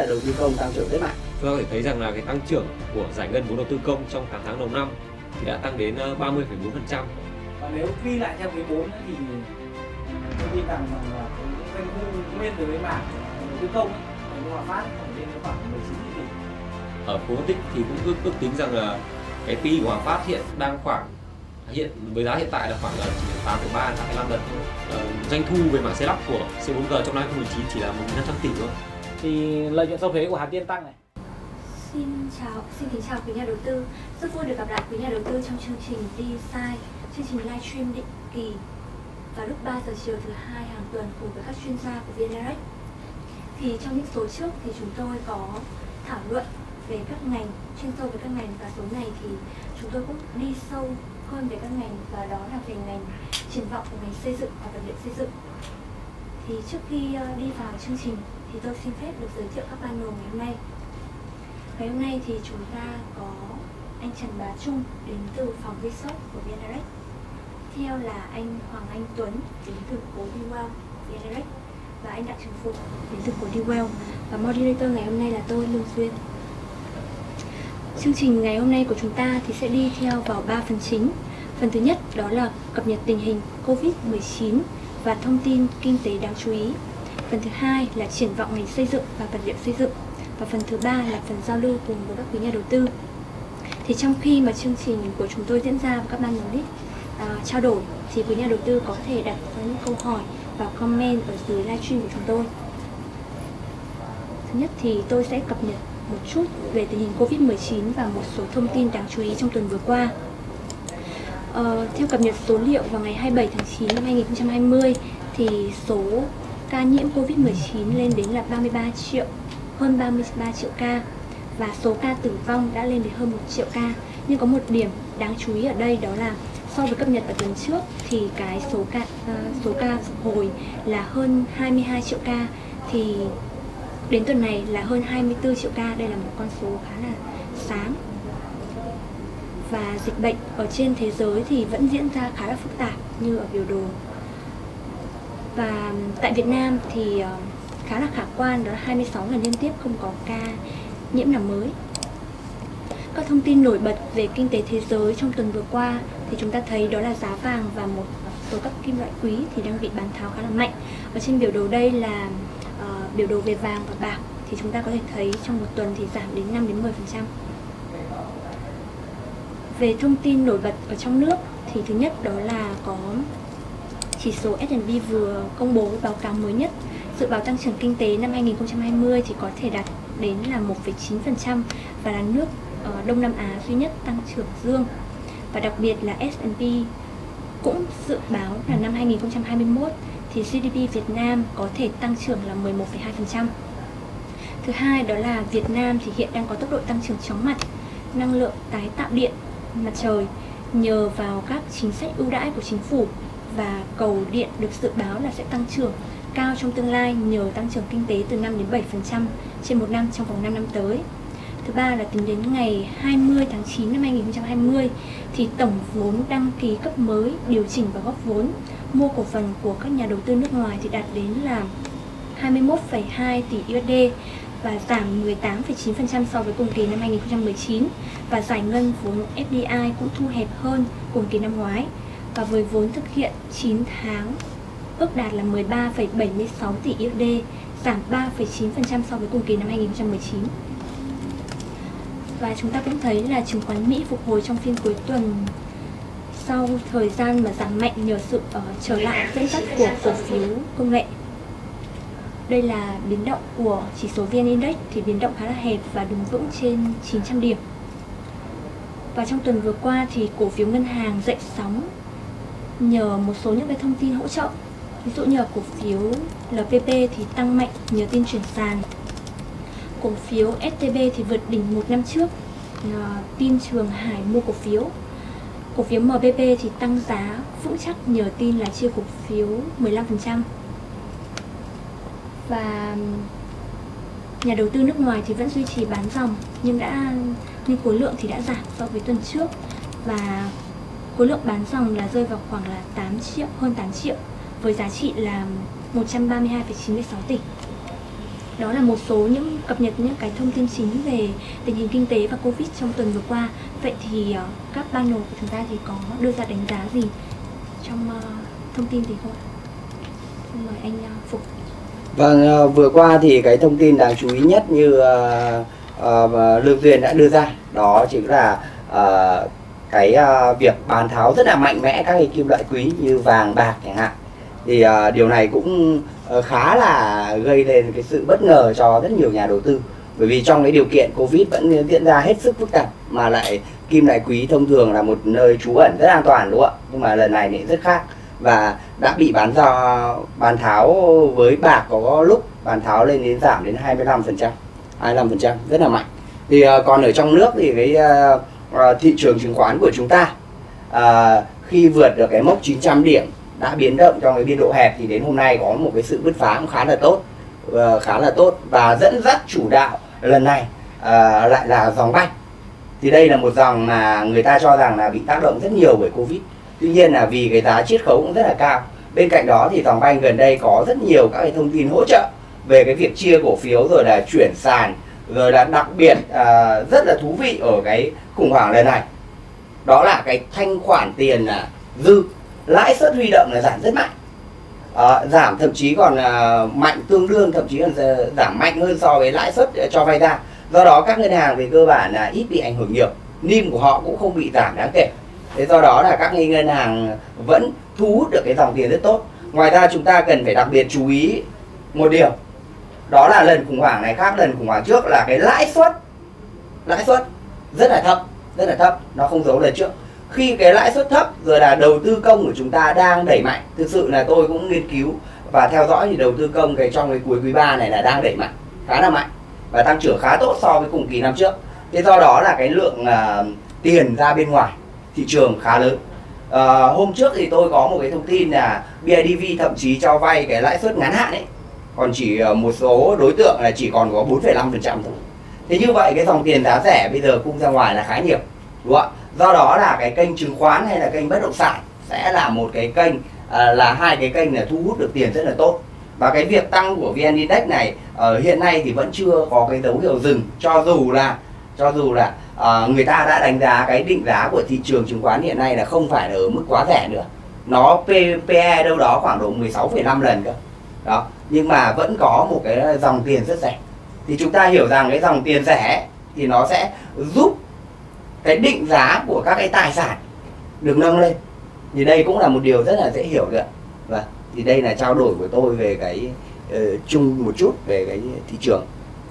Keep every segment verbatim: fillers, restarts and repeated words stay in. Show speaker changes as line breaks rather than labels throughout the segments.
đầu tư công tăng trưởng rất mạnh.
Chúng ta có thể thấy rằng là cái tăng trưởng của giải ngân vốn đầu tư công trong tám tháng đầu năm thì đã tăng đến ba mươi phẩy bốn phần trăm.
Và nếu ghi lại theo quý bốn thì tôi tin rằng là cái doanh thu nguyên từ cái mảng đầu tư công của Hòa Phát lên khoảng mười chín tỷ.
Ở phố phân tích thì cũng ước, ước tính rằng là cái pê e của Hòa Phát hiện đang khoảng hiện với giá hiện tại là khoảng tám phẩy ba, tám phẩy năm lần thôi. Ờ, doanh thu về mảng xây lắp của xê bốn giê trong năm hai không một chín chỉ là một nghìn năm trăm tỷ thôi.
Thì lợi nhuận sau thuế của Hà Tiên tăng này.
Xin chào, xin kính chào quý nhà đầu tư. Rất vui được gặp lại quý nhà đầu tư trong chương trình Design, chương trình livestream định kỳ vào lúc ba giờ chiều thứ hai hàng tuần cùng với các chuyên gia của vê en Direct. Thì trong những số trước thì chúng tôi có thảo luận về các ngành, chuyên sâu về các ngành, và số này thì chúng tôi cũng đi sâu hơn về các ngành, và đó là về ngành triển vọng của ngành xây dựng và vật liệu xây dựng. Thì trước khi đi vào chương trình thì tôi xin phép được giới thiệu các panel ngày hôm nay. Ngày hôm nay thì chúng ta có anh Trần Bá Trung đến từ phòng research của vê en Direct. Theo là anh Hoàng Anh Tuấn đến từ khối Dewell vê en Direct, và anh Đặng Trường Phụng đến từ khối Dewell, và moderator ngày hôm nay là tôi, Lương Duyên. Chương trình ngày hôm nay của chúng ta thì sẽ đi theo vào ba phần chính. Phần thứ nhất đó là cập nhật tình hình Covid mười chín và thông tin kinh tế đáng chú ý. Phần thứ hai là triển vọng ngành xây dựng và vật liệu xây dựng. Và phần thứ ba là phần giao lưu cùng với các quý nhà đầu tư. Thì trong khi mà chương trình của chúng tôi diễn ra và các ban analyst à, trao đổi, thì quý nhà đầu tư có thể đặt những câu hỏi và comment ở dưới livestream của chúng tôi. Thứ nhất thì tôi sẽ cập nhật một chút về tình hình Covid mười chín và một số thông tin đáng chú ý trong tuần vừa qua. Ờ, theo cập nhật số liệu vào ngày hai mươi bảy tháng chín năm hai nghìn không trăm hai mươi thì số ca nhiễm Covid mười chín lên đến là ba mươi ba triệu, hơn ba mươi ba triệu ca, và số ca tử vong đã lên đến hơn một triệu ca. Nhưng có một điểm đáng chú ý ở đây đó là so với cập nhật ở tuần trước thì cái số ca uh, số ca phục hồi là hơn hai mươi hai triệu ca, thì đến tuần này là hơn hai mươi tư triệu ca. Đây là một con số khá là sáng. Và dịch bệnh ở trên thế giới thì vẫn diễn ra khá là phức tạp như ở biểu đồ. Và tại Việt Nam thì uh, khá là khả quan, đó là hai mươi sáu ngày liên tiếp không có ca nhiễm nào mới. Các thông tin nổi bật về kinh tế thế giới trong tuần vừa qua thì chúng ta thấy đó là giá vàng và một số các kim loại quý thì đang bị bán tháo khá là mạnh. Ở trên biểu đồ đây là uh, biểu đồ về vàng và bạc, thì chúng ta có thể thấy trong một tuần thì giảm đến năm đến mười phần trăm. Về thông tin nổi bật ở trong nước thì thứ nhất đó là có chỉ số ét and pê vừa công bố báo cáo mới nhất. Dự báo tăng trưởng kinh tế năm hai nghìn không trăm hai mươi thì có thể đạt đến là một phẩy chín phần trăm và là nước ở Đông Nam Á duy nhất tăng trưởng dương. Và đặc biệt là ét and pê cũng dự báo là năm hai nghìn không trăm hai mươi mốt thì giê đê pê Việt Nam có thể tăng trưởng là mười một phẩy hai phần trăm. Thứ hai đó là Việt Nam thì hiện đang có tốc độ tăng trưởng chóng mặt năng lượng tái tạo điện mặt trời nhờ vào các chính sách ưu đãi của chính phủ, và cầu điện được dự báo là sẽ tăng trưởng cao trong tương lai nhờ tăng trưởng kinh tế từ năm đến bảy phần trăm trên một năm trong vòng năm năm tới. Thứ ba là tính đến ngày hai mươi tháng chín năm hai nghìn không trăm hai mươi thì tổng vốn đăng ký cấp mới, điều chỉnh và góp vốn mua cổ phần của các nhà đầu tư nước ngoài thì đạt đến là hai mươi mốt phẩy hai tỷ đô la và giảm mười tám phẩy chín phần trăm so với cùng kỳ năm hai nghìn không trăm mười chín, và giải ngân vốn ép đê i cũng thu hẹp hơn cùng kỳ năm ngoái, và với vốn thực hiện chín tháng ước đạt là mười ba phẩy bảy mươi sáu tỷ đô la, giảm ba phẩy chín phần trăm so với cùng kỳ năm hai nghìn không trăm mười chín. Và chúng ta cũng thấy là chứng khoán Mỹ phục hồi trong phiên cuối tuần sau thời gian mà giảm mạnh nhờ sự uh, trở lại dẫn dắt của cổ phiếu công nghệ. Đây là biến động của chỉ số vê en Index thì biến động khá là hẹp và đứng vững trên chín trăm điểm. Và trong tuần vừa qua thì cổ phiếu ngân hàng dậy sóng nhờ một số những cái thông tin hỗ trợ. Ví dụ như cổ phiếu lờ pê pê thì tăng mạnh nhờ tin chuyển sàn. Cổ phiếu ét tê bê thì vượt đỉnh một năm trước, tin Trường Hải mua cổ phiếu. Cổ phiếu em pê pê thì tăng giá vững chắc nhờ tin là chia cổ phiếu mười lăm phần trăm. Và nhà đầu tư nước ngoài thì vẫn duy trì bán dòng, nhưng đã nhưng khối lượng thì đã giảm so với tuần trước, và khối lượng bán dòng là rơi vào khoảng là tám triệu, hơn tám triệu với giá trị là một trăm ba mươi hai phẩy chín mươi sáu tỷ. đó là một số những cập nhật những cái thông tin chính về tình hình kinh tế và Covid trong tuần vừa qua. Vậy thì uh, các panel của chúng ta thì có đưa ra đánh giá gì trong uh, thông tin gì không? Mời anh uh, Phục.
Vâng, uh, vừa qua thì cái thông tin đáng chú ý nhất như uh, uh, Lương Duyên đã đưa ra, đó chính là uh, cái uh, việc bán tháo rất là mạnh mẽ các cái kim loại quý như vàng, bạc chẳng hạn. Thì uh, điều này cũng uh, khá là gây lên cái sự bất ngờ cho rất nhiều nhà đầu tư. Bởi vì trong cái điều kiện Covid vẫn diễn ra hết sức phức tạp, mà lại kim loại quý thông thường là một nơi trú ẩn rất an toàn, đúng không ạ? Nhưng mà lần này thì rất khác, và đã bị bán ra bán tháo với bạc có lúc bán tháo lên đến giảm đến hai mươi lăm phần trăm, hai mươi lăm phần trăm, rất là mạnh. Thì uh, còn ở trong nước thì cái uh, uh, thị trường chứng khoán của chúng ta uh, khi vượt được cái mốc chín trăm điểm đã biến động trong cái biên độ hẹp, thì đến hôm nay có một cái sự bứt phá cũng khá là tốt, uh, khá là tốt và dẫn dắt chủ đạo lần này uh, lại là dòng banh. Thì đây là một dòng mà người ta cho rằng là bị tác động rất nhiều bởi Covid. Tuy nhiên là vì cái giá chiết khấu cũng rất là cao. Bên cạnh đó thì dòng banh gần đây có rất nhiều các cái thông tin hỗ trợ về cái việc chia cổ phiếu, rồi là chuyển sàn, rồi là đặc biệt uh, rất là thú vị ở cái khủng hoảng lần này, đó là cái thanh khoản tiền là dư, lãi suất huy động là giảm rất mạnh, uh, giảm thậm chí còn uh, mạnh tương đương, thậm chí còn uh, giảm mạnh hơn so với lãi suất cho vay ra. Do đó các ngân hàng về cơ bản là ít bị ảnh hưởng nhiều, nim của họ cũng không bị giảm đáng kể. Thế do đó là các ngân hàng vẫn thu hút được cái dòng tiền rất tốt. Ngoài ra chúng ta cần phải đặc biệt chú ý một điều, đó là lần khủng hoảng này khác lần khủng hoảng trước là cái lãi suất lãi suất rất là thấp, rất là thấp, nó không giống lần trước. Khi cái lãi suất thấp rồi là đầu tư công của chúng ta đang đẩy mạnh, thực sự là tôi cũng nghiên cứu và theo dõi thì đầu tư công cái trong cái cuối quý ba này là đang đẩy mạnh, khá là mạnh và tăng trưởng khá tốt so với cùng kỳ năm trước. Thế do đó là cái lượng uh, tiền ra bên ngoài thị trường khá lớn. Uh, hôm trước thì tôi có một cái thông tin là bê i đê vê thậm chí cho vay cái lãi suất ngắn hạn ấy còn chỉ uh, một số đối tượng là chỉ còn có bốn phẩy năm phần trăm thôi. Thế như vậy cái dòng tiền giá rẻ bây giờ cung ra ngoài là khá nhiều, đúng không ạ? Do đó là cái kênh chứng khoán hay là kênh bất động sản sẽ là một cái kênh uh, là hai cái kênh là thu hút được tiền rất là tốt. Và cái việc tăng của vê en Index này uh, hiện nay thì vẫn chưa có cái dấu hiệu dừng, cho dù là cho dù là uh, người ta đã đánh giá cái định giá của thị trường chứng khoán hiện nay là không phải là ở mức quá rẻ nữa, nó pê e đâu đó khoảng độ mười sáu phẩy năm lần cơ đó, nhưng mà vẫn có một cái dòng tiền rất rẻ. Thì chúng ta hiểu rằng cái dòng tiền rẻ thì nó sẽ giúp cái định giá của các cái tài sản được nâng lên, thì đây cũng là một điều rất là dễ hiểu được. Và thì đây là trao đổi của tôi về cái uh, chung một chút về cái thị trường.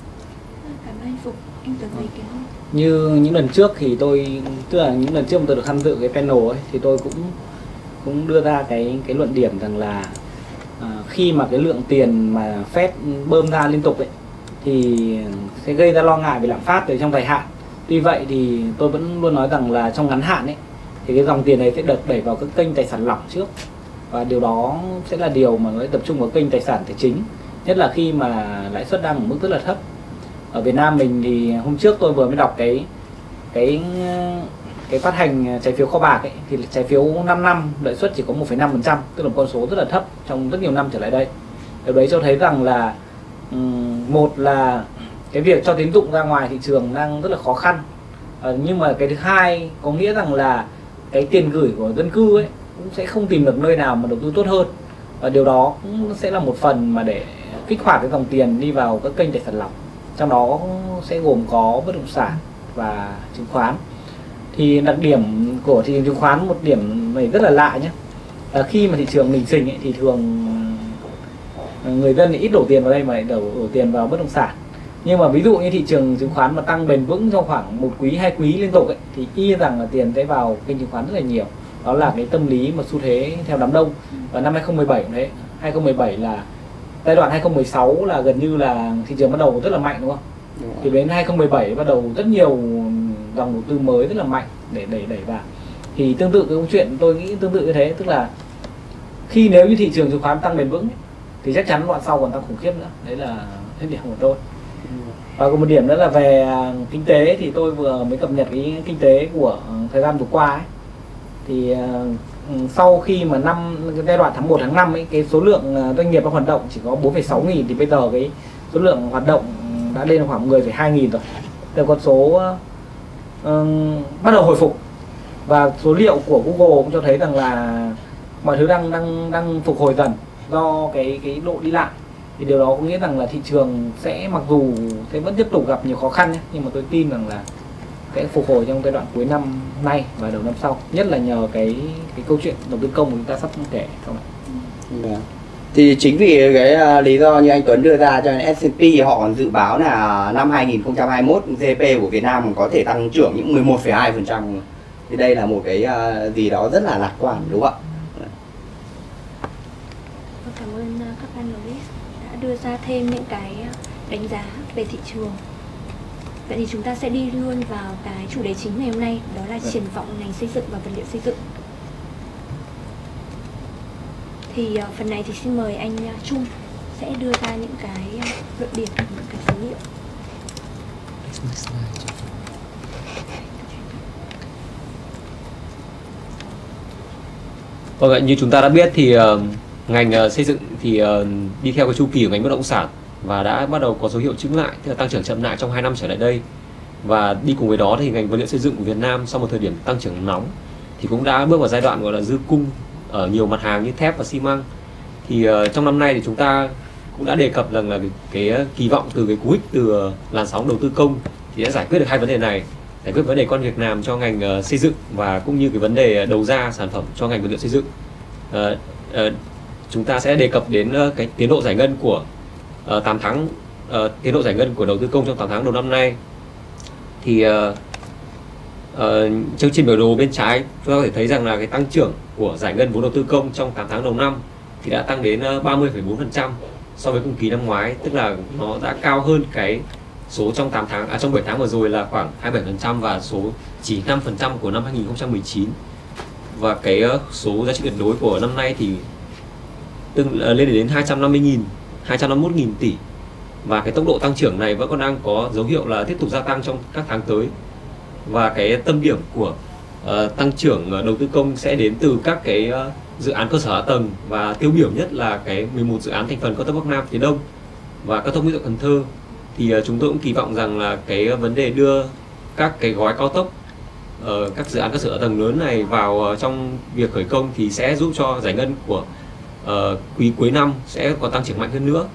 Cảm ơn Phục. Anh Tuấn thấy cái
như những lần trước thì tôi, tức là những lần trước mà tôi được tham dự cái panel ấy, thì tôi cũng cũng đưa ra cái cái luận điểm rằng là à, khi mà cái lượng tiền mà Fed bơm ra liên tục ấy thì sẽ gây ra lo ngại về lạm phát ở trong dài hạn. Tuy vậy thì tôi vẫn luôn nói rằng là trong ngắn hạn ấy thì cái dòng tiền này sẽ được đẩy vào các kênh tài sản lỏng trước, và điều đó sẽ là điều mà nó sẽ tập trung vào kênh tài sản tài chính, nhất là khi mà lãi suất đang ở mức rất là thấp. Ở Việt Nam mình thì hôm trước tôi vừa mới đọc cái cái cái phát hành trái phiếu kho bạc ấy, thì trái phiếu năm năm lợi suất chỉ có một phẩy năm phần trăm, tức là một con số rất là thấp trong rất nhiều năm trở lại đây. Điều đấy cho thấy rằng là um, một là cái việc cho tín dụng ra ngoài thị trường đang rất là khó khăn, uh, nhưng mà cái thứ hai có nghĩa rằng là cái tiền gửi của dân cư ấy cũng sẽ không tìm được nơi nào mà đầu tư tốt hơn, và điều đó cũng sẽ là một phần mà để kích hoạt cái dòng tiền đi vào các kênh tài sản lỏng, trong đó sẽ gồm có bất động sản và chứng khoán. Thì đặc điểm của thị trường chứng khoán, một điểm này rất là lạ nhé, là khi mà thị trường bình sinh ấy, thì thường người dân thì ít đổ tiền vào đây mà đổ, đổ tiền vào bất động sản. Nhưng mà ví dụ như thị trường chứng khoán mà tăng bền vững trong khoảng một quý, hai quý liên tục ấy, thì y rằng là tiền sẽ vào kênh chứng khoán rất là nhiều. Đó là cái tâm lý mà xu thế theo đám đông. Và năm hai không một bảy cũng thế, hai không một bảy là giai đoạn hai không một sáu là gần như là thị trường bắt đầu rất là mạnh, đúng không? Đúng. Thì đến hai không một bảy bắt đầu rất nhiều dòng đầu tư mới rất là mạnh để đẩy đẩy vào. Thì tương tự cái câu chuyện tôi nghĩ tương tự như thế, tức là khi nếu như thị trường chứng khoán tăng bền vững ấy, thì chắc chắn đoạn sau còn tăng khủng khiếp nữa. Đấy là cái điểm của tôi. Và còn một điểm nữa là về kinh tế, thì tôi vừa mới cập nhật cái kinh tế của thời gian vừa qua ấy. Thì uh, sau khi mà năm giai đoạn tháng một tháng năm ấy, cái số lượng doanh nghiệp đang hoạt động chỉ có bốn phẩy sáu nghìn, thì bây giờ cái số lượng hoạt động đã lên khoảng mười phẩy hai nghìn rồi. Từ con số uh, bắt đầu hồi phục, và số liệu của Google cũng cho thấy rằng là mọi thứ đang đang đang phục hồi dần do cái cái độ đi lại. Thì điều đó có nghĩa rằng là thị trường sẽ, mặc dù sẽ vẫn tiếp tục gặp nhiều khó khăn nhé, nhưng mà tôi tin rằng là sẽ phục hồi trong giai đoạn cuối năm nay và đầu năm sau, nhất là nhờ cái cái câu chuyện đầu tư công của chúng ta sắp kể sau này.
Yeah. Thì chính vì cái uh, lý do như anh Tuấn đưa ra cho nên ét and pê họ còn dự báo là năm hai nghìn không trăm hai mươi mốt giê đê pê của Việt Nam có thể tăng trưởng những mười một phẩy hai phần trăm. Thì đây là một cái uh, gì đó rất là lạc quan, đúng không ạ?
Cảm ơn các panelist đã đưa ra thêm những cái đánh giá về thị trường. Vậy thì chúng ta sẽ đi luôn vào cái chủ đề chính ngày hôm nay, đó là triển vọng ngành xây dựng và vật liệu xây dựng. Thì uh, phần này thì xin mời anh uh, Trung sẽ đưa ra những cái uh, luận điểm, những cái số liệu.
Vâng ạ, như chúng ta đã biết thì uh, ngành uh, xây dựng thì uh, đi theo cái chu kỳ của ngành bất động sản và đã bắt đầu có dấu hiệu chững lại, tức là tăng trưởng chậm lại trong hai năm trở lại đây. Và đi cùng với đó thì ngành vật liệu xây dựng của Việt Nam sau một thời điểm tăng trưởng nóng thì cũng đã bước vào giai đoạn gọi là dư cung ở nhiều mặt hàng như thép và xi măng. Thì uh, trong năm nay thì chúng ta cũng đã đề cập rằng là cái, cái kỳ vọng từ cái cú hích từ uh, làn sóng đầu tư công thì đã giải quyết được hai vấn đề này, giải quyết vấn đề con việc làm cho ngành uh, xây dựng và cũng như cái vấn đề đầu ra sản phẩm cho ngành vật liệu xây dựng. Uh, uh, chúng ta sẽ đề cập đến uh, cái tiến độ giải ngân của uh, tám tháng, uh, tiến độ giải ngân của đầu tư công trong tám tháng đầu năm nay. Thì uh, uh, chương trình biểu đồ bên trái chúng ta có thể thấy rằng là cái tăng trưởng của giải ngân vốn đầu tư công trong tám tháng đầu năm thì đã tăng đến ba mươi phẩy bốn phần trăm so với cùng kỳ năm ngoái, tức là nó đã cao hơn cái số trong tám tháng à, trong bảy tháng vừa rồi là khoảng hai mươi bảy phần trăm và số chỉ năm phần trăm của năm hai nghìn không trăm mười chín. Và cái số giá trị tuyệt đối của năm nay thì từng uh, lên đến hai trăm năm mươi nghìn, hai trăm năm mươi mốt nghìn tỷ. Và cái tốc độ tăng trưởng này vẫn còn đang có dấu hiệu là tiếp tục gia tăng trong các tháng tới. Và cái tâm điểm của uh, tăng trưởng uh, đầu tư công sẽ đến từ các cái uh, dự án cơ sở hạ tầng, và tiêu biểu nhất là cái mười một dự án thành phần cao tốc Bắc Nam phía Đông và cao tốc Mỹ Thuận Cần Thơ. Thì uh, chúng tôi cũng kỳ vọng rằng là cái vấn đề đưa các cái gói cao tốc, uh, các dự án cơ sở hạ tầng lớn này vào uh, trong việc khởi công thì sẽ giúp cho giải ngân của uh, quý cuối năm sẽ còn tăng trưởng mạnh hơn nữa.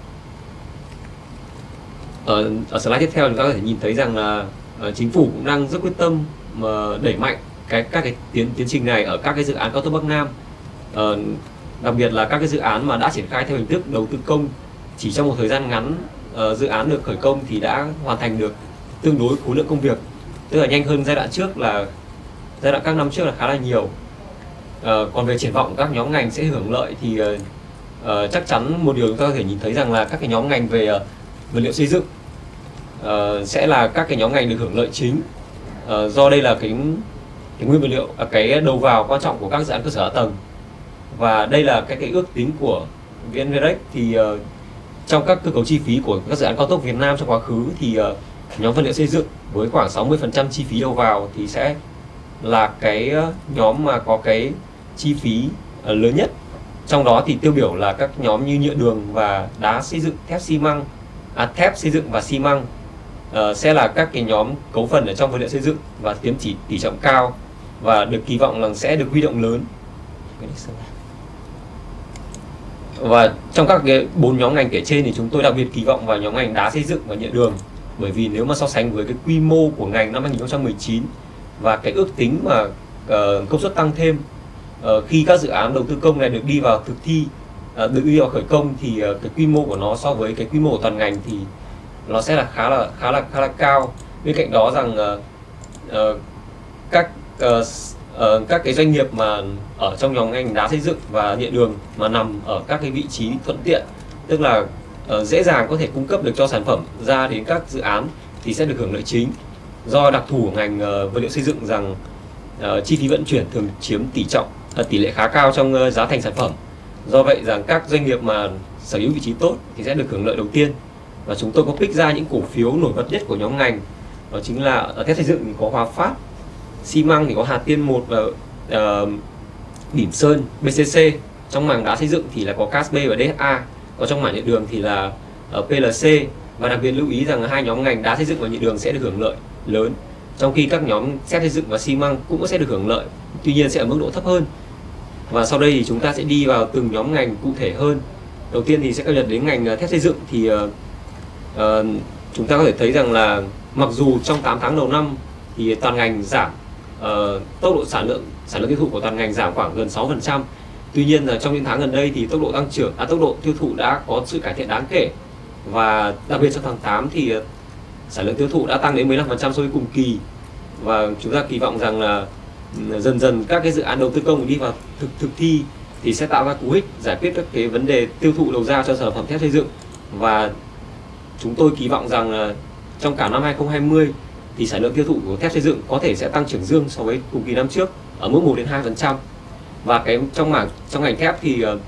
Ở, ở slide tiếp theo chúng ta có thể nhìn thấy rằng là uh, chính phủ cũng đang rất quyết tâm mà đẩy mạnh cái các cái tiến tiến trình này ở các cái dự án cao tốc Bắc Nam, uh, đặc biệt là các cái dự án mà đã triển khai theo hình thức đầu tư công, chỉ trong một thời gian ngắn uh, dự án được khởi công thì đã hoàn thành được tương đối khối lượng công việc, tức là nhanh hơn giai đoạn trước, là giai đoạn các năm trước là khá là nhiều. Uh, còn về triển vọng các nhóm ngành sẽ hưởng lợi thì uh, uh, chắc chắn một điều chúng ta có thể nhìn thấy rằng là các cái nhóm ngành về uh, vật liệu xây dựng uh, sẽ là các cái nhóm ngành được hưởng lợi chính, uh, do đây là cái cái nguyên vật liệu, uh, cái đầu vào quan trọng của các dự án cơ sở hạ tầng. Và đây là cái cái ước tính của vê en Direct thì uh, trong các cơ cấu chi phí của các dự án cao tốc Việt Nam trong quá khứ thì uh, nhóm vật liệu xây dựng với khoảng sáu mươi phần trăm chi phí đầu vào thì sẽ là cái uh, nhóm mà có cái chi phí uh, lớn nhất. Trong đó thì tiêu biểu là các nhóm như nhựa đường và đá xây dựng, thép xi măng, à, thép xây dựng và xi măng uh, sẽ là các cái nhóm cấu phần ở trong vật liệu xây dựng và chiếm chỉ tỷ trọng cao và được kỳ vọng là sẽ được huy động lớn. Và trong các cái bốn nhóm ngành kể trên thì chúng tôi đặc biệt kỳ vọng vào nhóm ngành đá xây dựng và nhựa đường, bởi vì nếu mà so sánh với cái quy mô của ngành năm hai nghìn không trăm mười chín và cái ước tính mà uh, công suất tăng thêm uh, khi các dự án đầu tư công này được đi vào thực thi, uh, được đi vào khởi công thì uh, cái quy mô của nó so với cái quy mô của toàn ngành thì nó sẽ là khá là khá là khá là cao. Bên cạnh đó rằng uh, uh, các uh, Uh, các cái doanh nghiệp mà ở trong nhóm ngành đá xây dựng và nhựa đường mà nằm ở các cái vị trí thuận tiện, tức là uh, dễ dàng có thể cung cấp được cho sản phẩm ra đến các dự án thì sẽ được hưởng lợi chính, do đặc thù của ngành uh, vật liệu xây dựng rằng uh, chi phí vận chuyển thường chiếm tỷ trọng uh, tỷ lệ khá cao trong uh, giá thành sản phẩm. Do vậy rằng các doanh nghiệp mà sở hữu vị trí tốt thì sẽ được hưởng lợi đầu tiên. Và chúng tôi có pick ra những cổ phiếu nổi bật nhất của nhóm ngành, đó chính là ở thép xây dựng thì có Hòa Phát, xi măng thì có Hà Tiên một và uh, Bỉm Sơn, bê xê xê. Trong mảng đá xây dựng thì là có ca ét bê và đê ét a. Còn trong mảng nhựa đường thì là uh, pê lờ xê Và đặc biệt lưu ý rằng hai nhóm ngành đá xây dựng và nhựa đường sẽ được hưởng lợi lớn, trong khi các nhóm thép xây dựng và xi măng cũng sẽ được hưởng lợi, tuy nhiên sẽ ở mức độ thấp hơn. Và sau đây thì chúng ta sẽ đi vào từng nhóm ngành cụ thể hơn. Đầu tiên thì sẽ cập nhật đến ngành thép xây dựng. Thì uh, uh, chúng ta có thể thấy rằng là mặc dù trong tám tháng đầu năm thì toàn ngành giảm, uh, tốc độ sản lượng sản lượng tiêu thụ của toàn ngành giảm khoảng gần sáu phần trăm. Tuy nhiên là trong những tháng gần đây thì tốc độ tăng trưởng, à, tốc độ tiêu thụ đã có sự cải thiện đáng kể. Và đặc biệt trong tháng tám thì uh, sản lượng tiêu thụ đã tăng đến mười lăm phần trăm so với cùng kỳ. Và chúng ta kỳ vọng rằng là dần dần các cái dự án đầu tư công đi vào thực thực thi thì sẽ tạo ra cú hích giải quyết các cái vấn đề tiêu thụ đầu ra cho sản phẩm thép xây dựng. Và chúng tôi kỳ vọng rằng là trong cả năm hai không hai không thì sản lượng tiêu thụ của thép xây dựng có thể sẽ tăng trưởng dương so với cùng kỳ năm trước ở mức một đến hai phần trăm. Và cái trong mảng trong ngành thép thì uh,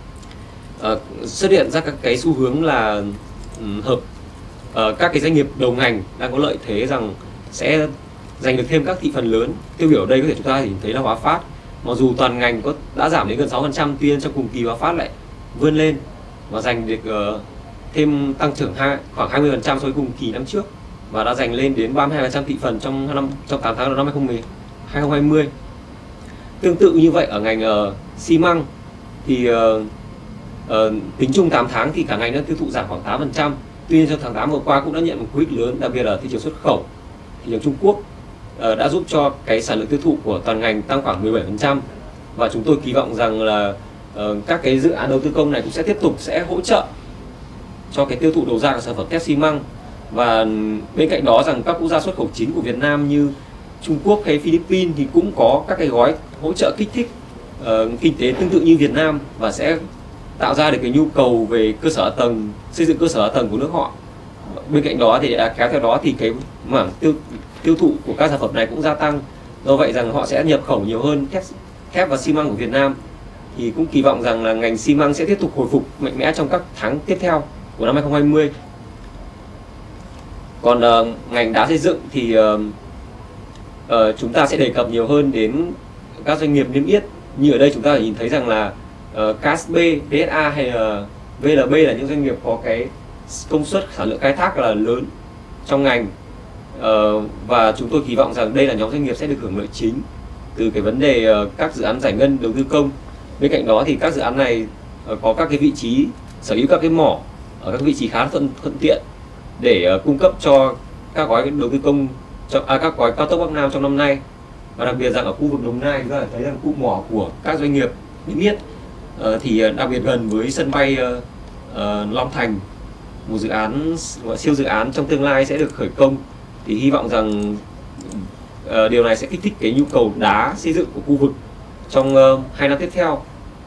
uh, xuất hiện ra các cái xu hướng là um, hợp uh, các cái doanh nghiệp đầu ngành đang có lợi thế rằng sẽ giành được thêm các thị phần lớn. Tiêu biểu ở đây có thể chúng ta nhìn thấy là Hòa Phát, mặc dù toàn ngành có đã giảm đến gần sáu phần trăm, tuy nhiên trong cùng kỳ Hòa Phát lại vươn lên và giành được uh, thêm tăng trưởng hai, khoảng hai mươi phần trăm so với cùng kỳ năm trước, và đã giành lên đến ba mươi hai phần trăm thị phần trong năm trong tám tháng đầu năm hai không hai không. Tương tự như vậy ở ngành uh, xi măng thì uh, uh, tính chung tám tháng thì cả ngành đã tiêu thụ giảm khoảng tám phần trăm. Tuy nhiên trong tháng tám vừa qua cũng đã nhận một cú hích lớn, đặc biệt là thị trường xuất khẩu, thị trường Trung Quốc uh, đã giúp cho cái sản lượng tiêu thụ của toàn ngành tăng khoảng mười bảy phần trăm. Và chúng tôi kỳ vọng rằng là uh, các cái dự án đầu tư công này cũng sẽ tiếp tục sẽ hỗ trợ cho cái tiêu thụ đầu ra của sản phẩm thép xi măng. Và bên cạnh đó rằng các quốc gia xuất khẩu chính của Việt Nam như Trung Quốc hay Philippines thì cũng có các cái gói hỗ trợ kích thích uh, kinh tế tương tự như Việt Nam, và sẽ tạo ra được cái nhu cầu về cơ sở hạ tầng, xây dựng cơ sở hạ tầng của nước họ. Bên cạnh đó thì kéo theo đó thì cái mảng tiêu tiêu thụ của các sản phẩm này cũng gia tăng. Do vậy rằng họ sẽ nhập khẩu nhiều hơn thép, thép và xi măng của Việt Nam. Thì cũng kỳ vọng rằng là ngành xi măng sẽ tiếp tục hồi phục mạnh mẽ trong các tháng tiếp theo của năm hai không hai không. Còn uh, ngành đá xây dựng thì uh, uh, chúng ta sẽ đề cập nhiều hơn đến các doanh nghiệp niêm yết. Như ở đây chúng ta có nhìn thấy rằng là uh, ca ét bê, pê ét a hay uh, vê lờ bê là những doanh nghiệp có cái công suất sản lượng khai thác là lớn trong ngành. Uh, và chúng tôi kỳ vọng rằng đây là nhóm doanh nghiệp sẽ được hưởng lợi chính từ cái vấn đề uh, các dự án giải ngân đầu tư công. Bên cạnh đó thì các dự án này uh, có các cái vị trí sở hữu các cái mỏ ở các vị trí khá thuận thuận tiện để uh, cung cấp cho các gói đầu tư công, cho à, các gói cao tốc Bắc Nam trong năm nay. Và đặc biệt rằng ở khu vực Đồng Nai chúng ta thấy rằng cụm mỏ của các doanh nghiệp niêm yết uh, thì đặc biệt gần với sân bay uh, uh, Long Thành, một dự án gọi siêu dự án trong tương lai sẽ được khởi công. Thì hy vọng rằng uh, điều này sẽ kích thích cái nhu cầu đá xây dựng của khu vực trong uh, hai năm tiếp theo.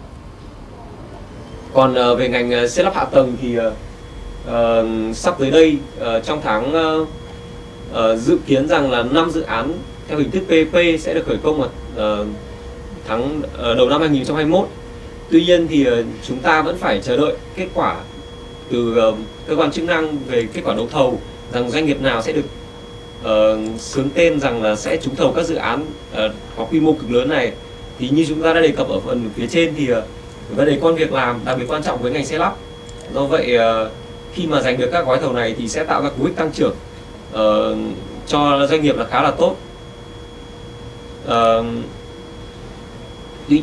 Còn uh, về ngành uh, xây lắp hạ tầng thì uh, uh, sắp tới đây uh, trong tháng uh, uh, dự kiến rằng là năm dự án theo hình thức pê pê pê sẽ được khởi công vào uh, tháng uh, đầu năm hai không hai mốt. Tuy nhiên thì uh, chúng ta vẫn phải chờ đợi kết quả từ uh, cơ quan chức năng về kết quả đấu thầu, rằng doanh nghiệp nào sẽ được uh, xướng tên rằng là sẽ trúng thầu các dự án uh, có quy mô cực lớn này. Thì như chúng ta đã đề cập ở phần phía trên thì uh, vấn đề con việc làm đặc biệt quan trọng với ngành xây lắp. Do vậy uh, khi mà giành được các gói thầu này thì sẽ tạo ra cú hích tăng trưởng uh, cho doanh nghiệp là khá là tốt. Uh, đi.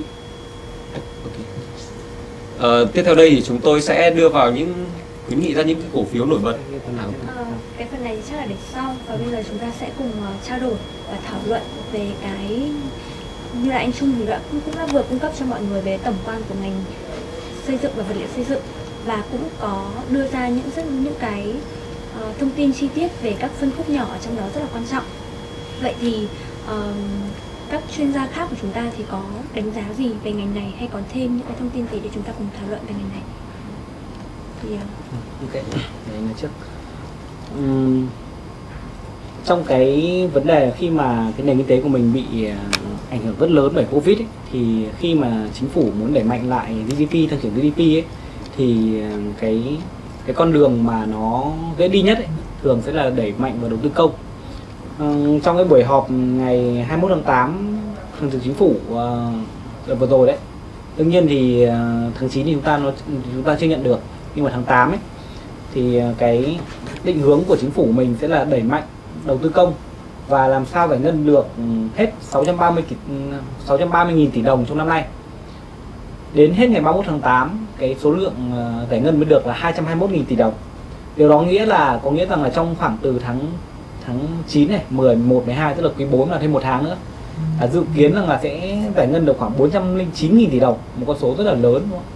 Uh, tiếp theo đây thì chúng tôi sẽ đưa vào những khuyến nghị ra những cái cổ phiếu nổi bật.
Ờ, cái phần này chắc là để sau, và bây giờ chúng ta sẽ cùng uh, trao đổi và thảo luận về cái, như là anh Trung thì đã cũng, cũng đã vừa cung cấp cho mọi người về tổng quan của ngành xây dựng và vật liệu xây dựng, và cũng có đưa ra những rất những cái uh, thông tin chi tiết về các phân khúc nhỏ ở trong đó rất là quan trọng. Vậy thì uh, các chuyên gia khác của chúng ta thì có đánh giá gì về ngành này, hay còn thêm những cái thông tin gì để chúng ta cùng thảo luận về ngành này? Thì uh...
ok, đấy là trước. Uhm, trong cái vấn đề khi mà cái nền kinh tế của mình bị ảnh hưởng rất lớn bởi Covid ấy, thì khi mà chính phủ muốn đẩy mạnh lại giê đê pê, tăng trưởng giê đê pê ấy, thì cái cái con đường mà nó dễ đi nhất ấy, thường sẽ là đẩy mạnh vào đầu tư công. Uhm, trong cái buổi họp ngày hai mươi mốt tháng tám thường trực chính phủ uh, vừa rồi đấy, đương nhiên thì uh, tháng chín thì chúng ta nó chúng ta chưa nhận được, nhưng mà tháng tám ấy thì cái định hướng của chính phủ mình sẽ là đẩy mạnh đầu tư công và làm sao giải ngân được hết sáu trăm ba mươi nghìn tỷ đồng trong năm nay. Đến hết ngày ba mươi mốt tháng tám, cái số lượng giải ngân mới được là hai trăm hai mươi mốt nghìn tỷ đồng. Điều đó nghĩa là có nghĩa rằng là trong khoảng từ tháng tháng chín này, mười, mười một, mười hai, tức là quý bốn là thêm một tháng nữa, là dự kiến rằng là sẽ giải ngân được khoảng bốn trăm lẻ chín nghìn tỷ đồng, một con số rất là lớn, đúng không?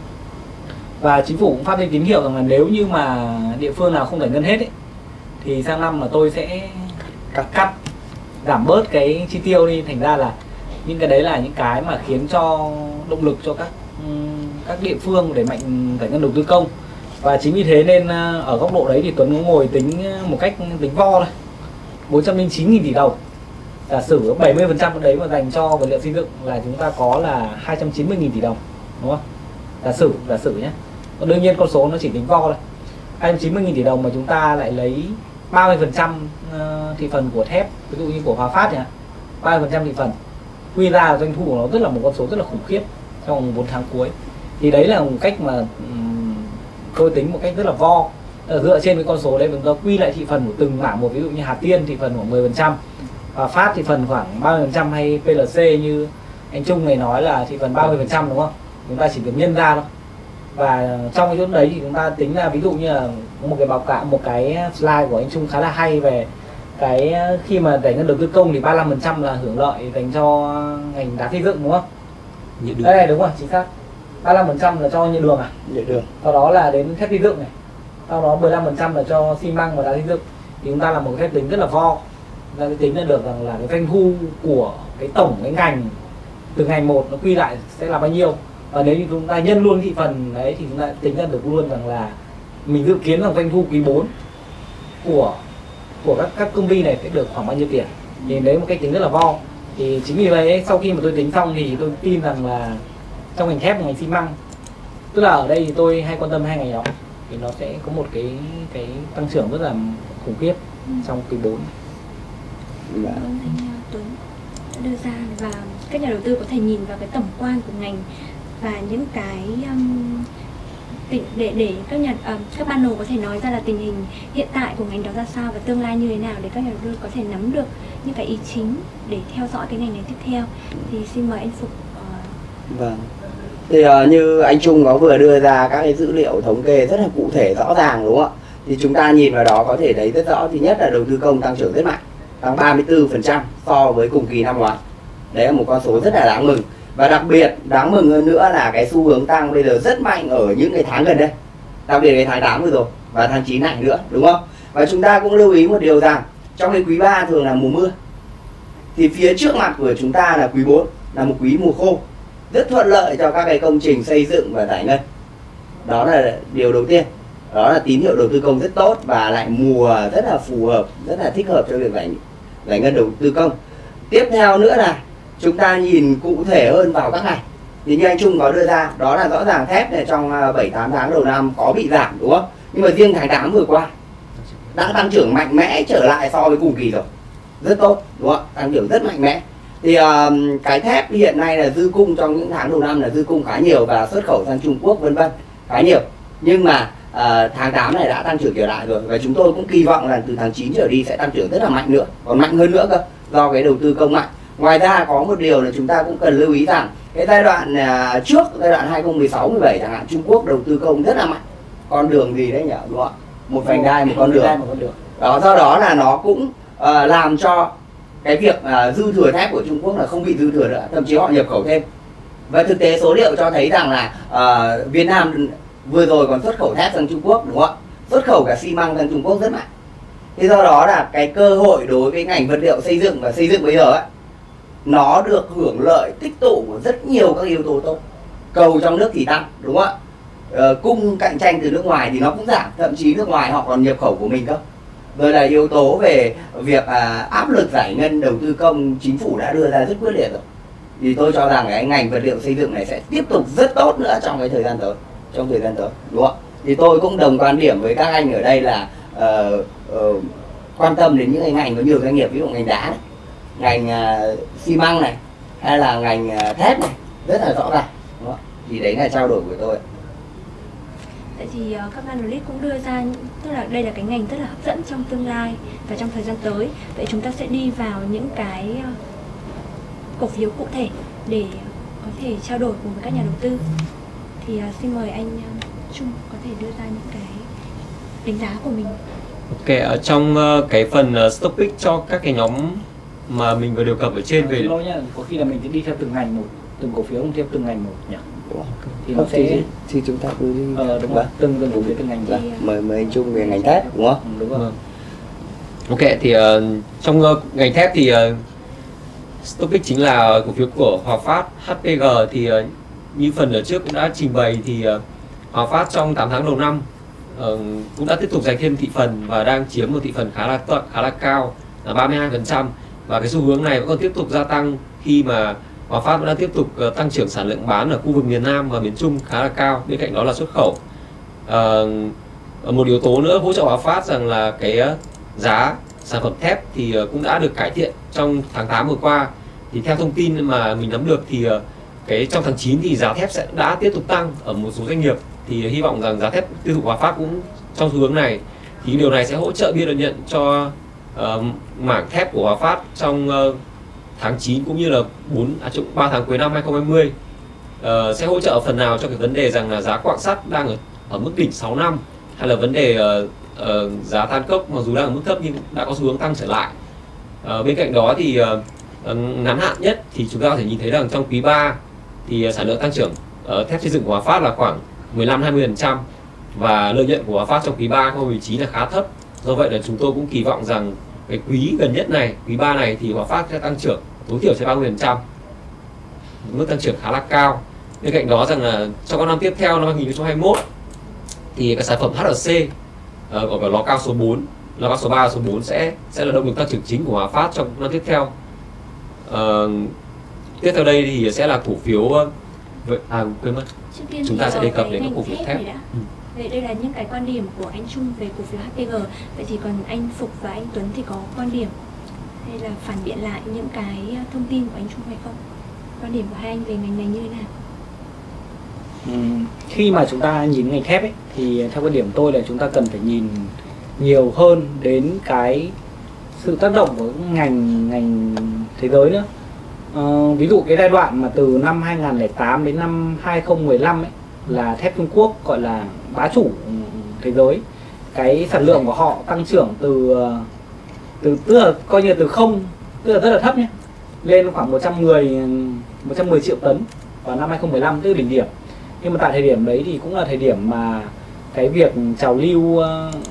Và chính phủ cũng phát đi tín hiệu rằng là nếu như mà địa phương nào không giải ngân hết ấy, thì sang năm là tôi sẽ cắt, cắt giảm bớt cái chi tiêu đi. Thành ra là những cái đấy là những cái mà khiến cho động lực cho các các địa phương để mạnh giải ngân đầu tư công. Và chính vì thế nên ở góc độ đấy thì Tuấn cũng ngồi tính một cách tính vo thôi, bốn trăm lẻ chín nghìn tỷ đồng. Giả sử bảy mươi phần trăm đấy mà dành cho vật liệu xây dựng là chúng ta có là hai trăm chín mươi nghìn tỷ đồng, đúng không? Giả sử, giả sử nhé. Đương nhiên con số nó chỉ tính vo thôi. hai trăm chín mươi nghìn tỷ đồng mà chúng ta lại lấy ba mươi phần trăm thị phần của thép, ví dụ như của Hòa Phát nhỉ, ba mươi phần trăm thị phần. Quy ra là doanh thu của nó rất là một con số rất là khủng khiếp trong bốn tháng cuối. Thì đấy là một cách mà um, tôi tính một cách rất là vo. Dựa trên cái con số đấy chúng ta quy lại thị phần của từng mảng một, ví dụ như Hà Tiên thị phần khoảng mười phần trăm, Hòa Phát thị phần khoảng ba mươi phần trăm, hay pê lờ xê như anh Trung này nói là thị phần ba mươi phần trăm, đúng không? Chúng ta chỉ việc nhân ra thôi. Và trong cái chỗ đấy thì chúng ta tính là ví dụ như là một cái báo cáo, một cái slide của anh Trung khá là hay về cái khi mà giải ngân đầu tư công thì ba mươi lăm phần trăm là hưởng lợi dành cho ngành đá xây dựng, đúng không? Đây này, đúng rồi, chính xác. ba mươi lăm phần trăm là cho nhựa đường à?
Nhựa đường.
Sau đó là đến thép xây dựng này. Sau đó mười lăm phần trăm là cho xi măng và đá xây dựng. Thì chúng ta làm một phép tính rất là vo. Chúng ta tính ra được rằng là cái doanh thu của cái tổng cái ngành từ ngành một nó quy lại sẽ là bao nhiêu. Và nếu như chúng ta nhân luôn thị phần đấy thì chúng ta tính ra được luôn rằng là mình dự kiến rằng doanh thu quý bốn của của các các công ty này sẽ được khoảng bao nhiêu tiền. Thì đấy một cách tính rất là vo. Thì chính vì vậy sau khi mà tôi tính xong thì tôi tin rằng là trong ngành thép và ngành xi măng, tức là ở đây thì tôi hay quan tâm hai ngành đó, thì nó sẽ có một cái cái tăng trưởng rất là khủng khiếp ừ. trong quý bốn.
Cảm ơn anh Tuấn đã đưa ra, và các nhà đầu tư có thể nhìn vào cái tổng quan của ngành và những cái um, để để các nhà um, các panel có thể nói ra là tình hình hiện tại của ngành đó ra sao và tương lai như thế nào, để các nhà đầu tư có thể nắm được những cái ý chính để theo dõi cái ngành này tiếp theo. Thì xin mời anh Phục. Uh...
Vâng. Thì uh, như anh Trung có vừa đưa ra các cái dữ liệu thống kê rất là cụ thể rõ ràng, đúng không ạ? Thì chúng ta nhìn vào đó có thể thấy rất rõ. Thứ nhất là đầu tư công tăng trưởng rất mạnh, tăng ba mươi tư phần trăm so với cùng kỳ năm ngoái. Đấy là một con số rất là đáng mừng. Và đặc biệt đáng mừng hơn nữa là cái xu hướng tăng bây giờ rất mạnh ở những cái tháng gần đây, đặc biệt cái tháng tám vừa rồi và tháng chín này nữa, đúng không? Và chúng ta cũng lưu ý một điều rằng trong cái quý ba thường là mùa mưa, thì phía trước mặt của chúng ta là quý bốn, là một quý mùa khô, rất thuận lợi cho các cái công trình xây dựng và giải ngân. Đó là điều đầu tiên. Đó là tín hiệu đầu tư công rất tốt và lại mùa rất là phù hợp, rất là thích hợp cho việc giải, giải ngân đầu tư công. Tiếp theo nữa là chúng ta nhìn cụ thể hơn vào các ngành. Thì như anh Trung có đưa ra, đó là rõ ràng thép này trong bảy tám tháng đầu năm có bị giảm, đúng không? Nhưng mà riêng tháng tám vừa qua đã tăng trưởng mạnh mẽ trở lại so với cùng kỳ rồi. Rất tốt, đúng không? Tăng trưởng rất mạnh mẽ. Thì uh, cái thép hiện nay là dư cung trong những tháng đầu năm là dư cung khá nhiều và xuất khẩu sang Trung Quốc vân vân khá nhiều. Nhưng mà uh, tháng tám này đã tăng trưởng trở lại rồi, và chúng tôi cũng kỳ vọng là từ tháng chín trở đi sẽ tăng trưởng rất là mạnh nữa, còn mạnh hơn nữa cơ, do cái đầu tư công mạnh. Ngoài ra có một điều là chúng ta cũng cần lưu ý rằng cái giai đoạn uh, trước, giai đoạn hai không một sáu mười bảy chẳng hạn, Trung Quốc đầu tư công rất là mạnh. Con đường gì đấy nhỉ, đúng không ạ? Một vành đai, một con đường. Đó, do đó là nó cũng uh, làm cho cái việc uh, dư thừa thép của Trung Quốc là không bị dư thừa nữa, thậm chí họ nhập khẩu thêm. Và thực tế số liệu cho thấy rằng là uh, Việt Nam vừa rồi còn xuất khẩu thép sang Trung Quốc, đúng không ạ? Xuất khẩu cả xi măng sang Trung Quốc rất mạnh. Thế do đó là cái cơ hội đối với ngành vật liệu xây dựng và xây dựng bây giờ ấy, nó được hưởng lợi tích tụ của rất nhiều các yếu tố tốt. Cầu trong nước thì tăng, đúng không ạ? Ờ, cung cạnh tranh từ nước ngoài thì nó cũng giảm, thậm chí nước ngoài họ còn nhập khẩu của mình cơ. Rồi là yếu tố về việc à, áp lực giải ngân đầu tư công, chính phủ đã đưa ra rất quyết liệt rồi. Thì tôi cho rằng cái ngành vật liệu xây dựng này sẽ tiếp tục rất tốt nữa trong cái thời gian tới, trong thời gian tới, đúng không? Thì tôi cũng đồng quan điểm với các anh ở đây là uh, uh, quan tâm đến những cái ngành có nhiều doanh nghiệp, ví dụ ngành đá này, ngành uh, xi măng này, hay là ngành uh, thép này, rất là rõ ràng, đúng không? Thì đấy là trao đổi của tôi.
Tại vì uh, các analyst cũng đưa ra, tức là đây là cái ngành rất là hấp dẫn trong tương lai và trong thời gian tới. Vậy chúng ta sẽ đi vào những cái uh, cổ phiếu cụ thể để có thể trao đổi cùng với các nhà đầu tư. Thì uh, xin mời anh uh, Trung có thể đưa ra những cái đánh giá của mình.
Ok, ở trong uh, cái phần uh, stock pick cho các cái nhóm mà mình vừa đề cập ở trên về
lỗi nhá, có khi là mình sẽ đi theo từng ngành một, từng cổ phiếu không theo từng ngành một nhỉ? Thì nó
Không,
sẽ
thì, thì chúng ta cứ đi.
ờ, đúng rồi, từng từng cổ phiếu từng ngành.
Vâng. Mời mời anh Trung về ngành thép đúng không?
Ừ, đúng rồi.
Vâng. Ok, thì uh, trong uh, ngành thép thì uh, stock pick chính là cổ phiếu của Hòa Phát, hát pê giê. Thì uh, như phần ở trước cũng đã trình bày thì uh, Hòa Phát trong tám tháng đầu năm uh, cũng đã tiếp tục giành thêm thị phần và đang chiếm một thị phần khá là khá là cao là ba mươi hai phần trăm, và cái xu hướng này vẫn còn tiếp tục gia tăng khi mà Hòa Phát vẫn đang tiếp tục uh, tăng trưởng sản lượng bán ở khu vực miền Nam và miền Trung khá là cao. Bên cạnh đó là xuất khẩu. Uh, một yếu tố nữa hỗ trợ Hòa Phát rằng là cái uh, giá sản phẩm thép thì uh, cũng đã được cải thiện trong tháng tám vừa qua. Thì theo thông tin mà mình nắm được thì uh, cái trong tháng chín thì giá thép sẽ đã tiếp tục tăng ở một số doanh nghiệp. Thì hy vọng rằng giá thép tiêu thụ Hòa Phát cũng trong xu hướng này. Thì điều này sẽ hỗ trợ biên lợi nhuận cho uh, mảng thép của Hòa Phát trong uh, tháng chín cũng như là bốn à, ba tháng cuối năm hai không hai không. Uh, sẽ hỗ trợ phần nào cho cái vấn đề rằng là giá quặng sắt đang ở, ở mức đỉnh sáu năm, hay là vấn đề uh, uh, giá than cốc mặc dù đang ở mức thấp nhưng đã có xu hướng tăng trở lại. Uh, bên cạnh đó thì uh, uh, ngắn hạn nhất thì chúng ta có thể nhìn thấy rằng trong quý ba thì uh, sản lượng tăng trưởng uh, thép xây dựng của Hòa Phát là khoảng mười lăm đến hai mươi phần trăm, và lợi nhuận của Hòa Phát trong quý ba hai không một chín là khá thấp. Do vậy là chúng tôi cũng kỳ vọng rằng cái quý gần nhất này, quý ba này thì Hòa Phát sẽ tăng trưởng tối thiểu sẽ ba mươi phần trăm, mức tăng trưởng khá là cao. Bên cạnh đó rằng là trong các năm tiếp theo, năm hai nghìn không trăm hai mươi mốt thì cái sản phẩm hát rờ xê uh, gọi là lò cao số bốn, lò cao số ba, số bốn sẽ sẽ là động lực tăng trưởng chính của Hòa Phát trong năm tiếp theo. Uh, tiếp theo đây thì sẽ là cổ phiếu uh, à quên mất. Chúng ta sẽ đề cập đến các cổ phiếu thép. Ừ.
Vậy đây là những cái quan điểm của anh Trung về cổ phiếu hát pê giê. Vậy thì còn anh Phục và anh Tuấn thì có quan điểm hay là phản biện lại những cái thông tin của anh Trung hay không? Quan điểm của hai anh về ngành này như thế nào?
Ừ, khi mà chúng ta nhìn ngành thép ấy, thì theo quan điểm tôi là chúng ta cần phải nhìn nhiều hơn đến cái sự tác động của ngành ngành thế giới nữa. Ờ, ví dụ cái giai đoạn mà từ năm hai nghìn không trăm lẻ tám đến năm hai không một năm ấy, là thép Trung Quốc gọi là bá chủ thế giới. Cái sản lượng của họ tăng trưởng từ từ tức là coi như từ không, tức là rất là thấp nhé, lên khoảng một trăm mười triệu tấn vào năm hai không một năm, tức là đỉnh điểm. Nhưng mà tại thời điểm đấy thì cũng là thời điểm mà cái việc trào lưu uh,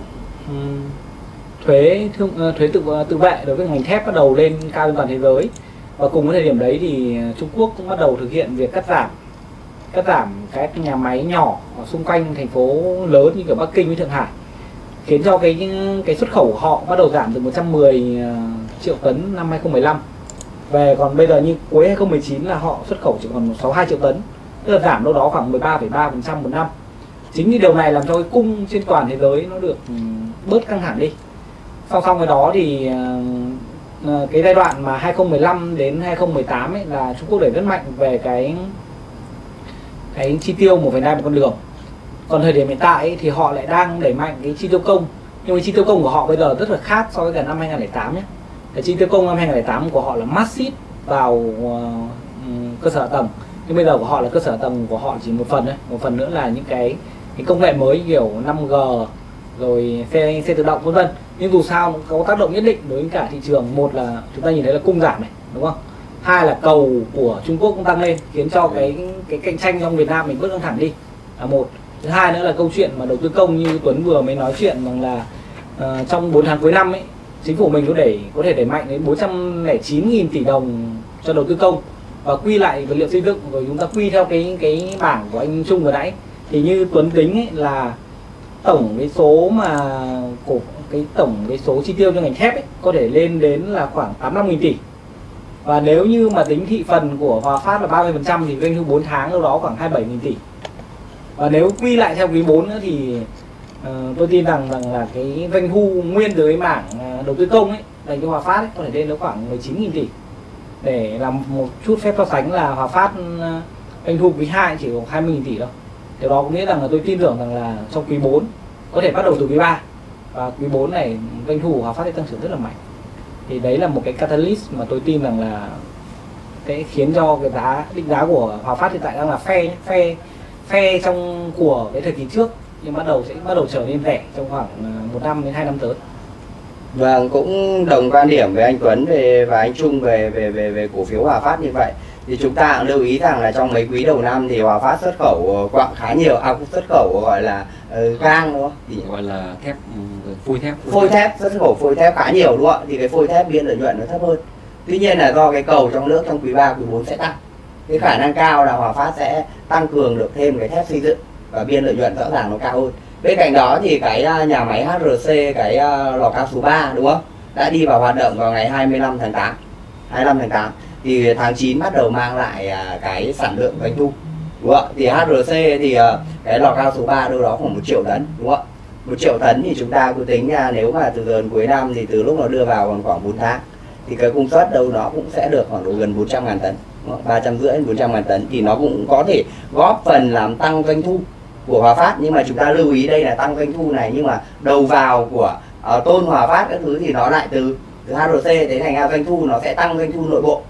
thuế thương, uh, thuế tự tự vệ đối với ngành thép bắt đầu lên cao trên toàn thế giới. Và cùng với thời điểm đấy thì Trung Quốc cũng bắt đầu thực hiện việc cắt giảm cắt giảm các nhà máy nhỏ ở xung quanh thành phố lớn như kiểu Bắc Kinh với Thượng Hải, khiến cho cái cái xuất khẩu của họ bắt đầu giảm từ một trăm mười triệu tấn năm hai không một năm về còn bây giờ như cuối hai không một chín là họ xuất khẩu chỉ còn sáu mươi hai triệu tấn, tức là giảm đâu đó khoảng mười ba phẩy ba phần trăm một năm. Chính vì điều này làm cho cái cung trên toàn thế giới nó được bớt căng thẳng đi. Song song với đó thì cái giai đoạn mà hai không một năm đến hai không một tám ấy là Trung Quốc đẩy rất mạnh về cái cái chi tiêu một phẩy năm một con đường. Còn thời điểm hiện tại ấy, thì họ lại đang đẩy mạnh cái chi tiêu công, nhưng mà chi tiêu công của họ bây giờ rất là khác so với cả năm hai nghìn không trăm lẻ tám nhé. Cái chi tiêu công năm hai nghìn không trăm lẻ tám của họ là massive vào uh, cơ sở hạ tầng, nhưng bây giờ của họ là cơ sở hạ tầng của họ chỉ một phần thôi, một phần nữa là những cái, cái công nghệ mới kiểu năm G rồi xe xe tự động vân vân. Nhưng dù sao nó có tác động nhất định đối với cả thị trường. Một là chúng ta nhìn thấy là cung giảm này, đúng không? Hai là cầu của Trung Quốc cũng tăng lên, khiến cho cái cái cạnh tranh trong Việt Nam mình bớt căng thẳng đi là một. Thứ hai nữa là câu chuyện mà đầu tư công như Tuấn vừa mới nói chuyện rằng là uh, trong bốn tháng cuối năm ấy, chính phủ mình có đẩy có thể đẩy mạnh đến bốn trăm lẻ chín nghìn tỷ đồng cho đầu tư công và quy lại vật liệu xây dựng, rồi chúng ta quy theo cái cái bảng của anh Trung vừa nãy. Thì như Tuấn tính ấy, là tổng cái số mà cổ cái tổng cái số chi tiêu cho ngành thép ấy, có thể lên đến là khoảng tám mươi lăm nghìn tỷ. Và nếu như mà tính thị phần của Hòa Phát là ba mươi phần trăm thì doanh thu bốn tháng đâu đó khoảng hai mươi bảy nghìn tỷ. Và nếu quy lại theo quý bốn nữa thì uh, tôi tin rằng rằng là cái doanh thu nguyên từ cái mảng uh, đầu tư công ấy dành cho Hòa Phát ấy, có thể lên đến khoảng mười chín nghìn tỷ. Để làm một chút phép so sánh là Hòa Phát uh, doanh thu quý hai chỉ có hai mươi nghìn tỷ đâu. Điều đó có nghĩa rằng là tôi tin tưởng rằng là trong quý bốn, có thể bắt đầu từ quý ba và quý bốn này doanh thu của Hòa Phát sẽ tăng trưởng rất là mạnh. Thì đấy là một cái catalyst mà tôi tin rằng là sẽ khiến cho cái giá định giá của Hòa Phát hiện tại đang là phe phe phe trong của cái thời kỳ trước, nhưng bắt đầu sẽ bắt đầu trở nên rẻ trong khoảng một năm đến hai năm tới.
Vâng, cũng đồng quan điểm với anh Tuấn về và anh Trung về về về về cổ phiếu Hòa Phát như vậy. Thì chúng ta cũng lưu ý rằng là trong mấy quý đầu năm thì Hòa Phát xuất khẩu quặng khá nhiều, à cũng xuất khẩu gọi là uh, gang đúng không? Thì
gọi là thép, phôi thép.
Phôi thép, xuất khẩu phôi thép khá nhiều đúng không ạ? Thì cái phôi thép biên lợi nhuận nó thấp hơn. Tuy nhiên là do cái cầu trong nước trong quý ba, quý bốn sẽ tăng. Cái khả năng cao là Hòa Phát sẽ tăng cường được thêm cái thép xây dựng và biên lợi nhuận rõ ràng nó cao hơn. Bên cạnh đó thì cái nhà máy hát rờ xê, cái lò cao số ba đúng không? Đã đi vào hoạt động vào ngày hai mươi lăm tháng tám. hai mươi lăm tháng tám thì tháng chín bắt đầu mang lại cái sản lượng doanh thu. Đúng không? Thì hát rờ xê thì cái lò cao số ba đâu đó khoảng một triệu tấn đúng không? một triệu tấn thì chúng ta cứ tính ra nếu mà từ giờ đến cuối năm thì từ lúc nó đưa vào còn khoảng bốn tháng thì cái công suất đâu nó cũng sẽ được khoảng độ gần bốn trăm ngàn tấn, ba trăm rưỡi đến bốn trăm ngàn tấn, thì nó cũng có thể góp phần làm tăng doanh thu của Hòa Phát. Nhưng mà chúng ta lưu ý đây là tăng doanh thu này, nhưng mà đầu vào của uh, Tôn, Hòa Phát các thứ thì nó lại từ từ hát rờ xê, thế thành ra doanh thu nó sẽ tăng doanh thu nội bộ,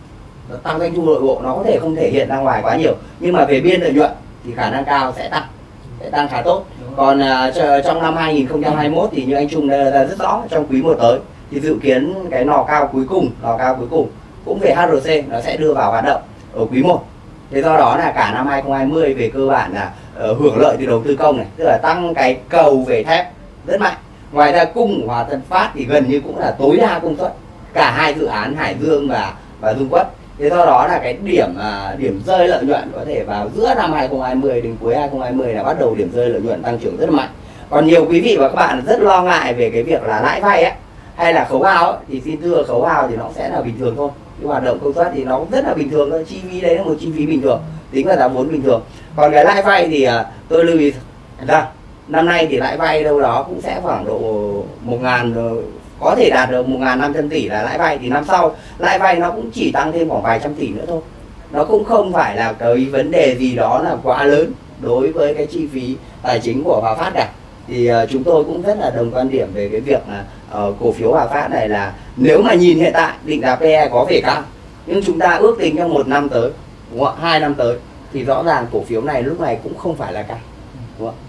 nó tăng doanh thu nội bộ nó có thể không thể hiện ra ngoài quá nhiều, nhưng mà về biên lợi nhuận thì khả năng cao sẽ tăng sẽ tăng khá tốt. Còn uh, trong năm hai nghìn không trăm hai mươi mốt thì như anh Trung đã ra rất rõ, trong quý một tới thì dự kiến cái lò cao cuối cùng lò cao cuối cùng cũng về hát rờ xê nó sẽ đưa vào hoạt động ở quý một. Thế do đó là cả năm hai nghìn không trăm hai mươi về cơ bản là uh, hưởng lợi từ đầu tư công này, tức là tăng cái cầu về thép rất mạnh. Ngoài ra cung của Hòa Tân Phát thì gần như cũng là tối đa công suất, cả hai dự án Hải Dương và và Dung Quất. Thế do đó là cái điểm uh, điểm rơi lợi nhuận có thể vào giữa năm hai nghìn không trăm hai mươi đến cuối hai nghìn không trăm hai mươi là bắt đầu điểm rơi lợi nhuận tăng trưởng rất là mạnh. Còn nhiều quý vị và các bạn rất lo ngại về cái việc là lãi vay ấy, hay là khấu hao ấy, thì xin thưa khấu hao thì nó sẽ là bình thường thôi. Cái hoạt động công suất thì nó cũng rất là bình thường thôi, chi phí đấy là một chi phí bình thường, tính là giá vốn bình thường. Còn cái lãi vay thì uh, tôi lưu ý rằng năm nay thì lãi vay đâu đó cũng sẽ khoảng độ một ngàn, có thể đạt được một ngàn năm trăm tỷ là lãi vay, thì năm sau lãi vay nó cũng chỉ tăng thêm khoảng vài trăm tỷ nữa thôi. Nó cũng không phải là cái vấn đề gì đó là quá lớn đối với cái chi phí tài chính của Hòa Phát cả. Thì uh, chúng tôi cũng rất là đồng quan điểm về cái việc là uh, cổ phiếu Hòa Phát này là nếu mà nhìn hiện tại định giá pê e có vẻ cao, nhưng chúng ta ước tính trong một năm tới, đúng không? hai năm tới thì rõ ràng cổ phiếu này lúc này cũng không phải là cao, đúng không?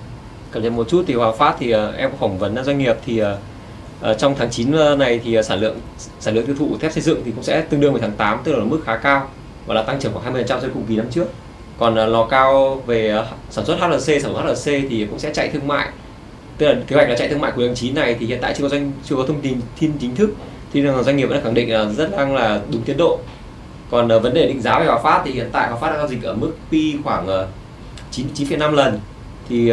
Cảm nhận một chút thì Hòa Phát thì uh, em có phỏng vấn doanh nghiệp thì uh, uh, trong tháng chín này thì uh, sản lượng sản lượng tiêu thụ thép xây dựng thì cũng sẽ tương đương với tháng tám, tức là mức khá cao và là tăng trưởng khoảng hai mươi phần trăm so với cùng kỳ năm trước. Còn uh, lò cao về uh, sản xuất hát rờ xê, sản xuất hát rờ xê thì cũng sẽ chạy thương mại, tức là kế hoạch là chạy thương mại cuối tháng chín này thì hiện tại chưa có doanh chưa có thông tin tin chính thức, thì rằng doanh nghiệp vẫn khẳng định là rất đang là đúng tiến độ. Còn uh, vấn đề định giá về Hòa Phát thì hiện tại Hòa Phát đang giao dịch ở mức P khoảng uh, chín phẩy năm lần, thì uh,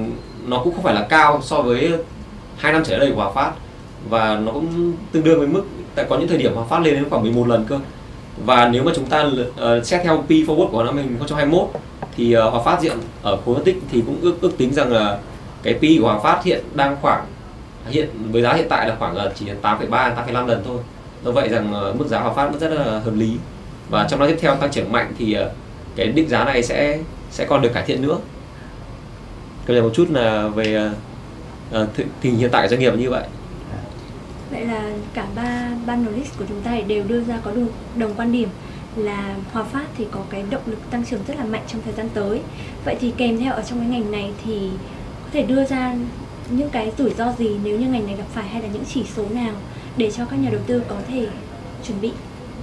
nó cũng không phải là cao so với hai năm trở lại đây của Hòa Phát, và nó cũng tương đương với mức tại có những thời điểm Hòa Phát lên đến khoảng mười một lần cơ. Và nếu mà chúng ta uh, xét theo P forward của năm hai nghìn không trăm hai mươi mốt thì uh, Hòa Phát diện ở khối phân tích thì cũng ước ước tính rằng là cái P của Hòa Phát hiện đang khoảng hiện với giá hiện tại là khoảng là chỉ tám phẩy ba, tám phẩy năm lần thôi. Do vậy rằng uh, mức giá Hòa Phát rất là hợp lý, và trong năm tiếp theo tăng trưởng mạnh thì uh, cái định giá này sẽ sẽ còn được cải thiện nữa. Cái này một chút là về uh, tình hiện tại của doanh nghiệp như vậy.
Vậy là cả ba panelist của chúng ta đều đưa ra có đồng, đồng quan điểm là Hòa Phát thì có cái động lực tăng trưởng rất là mạnh trong thời gian tới. Vậy thì kèm theo ở trong cái ngành này thì có thể đưa ra những cái rủi ro gì nếu như ngành này gặp phải, hay là những chỉ số nào để cho các nhà đầu tư có thể chuẩn bị?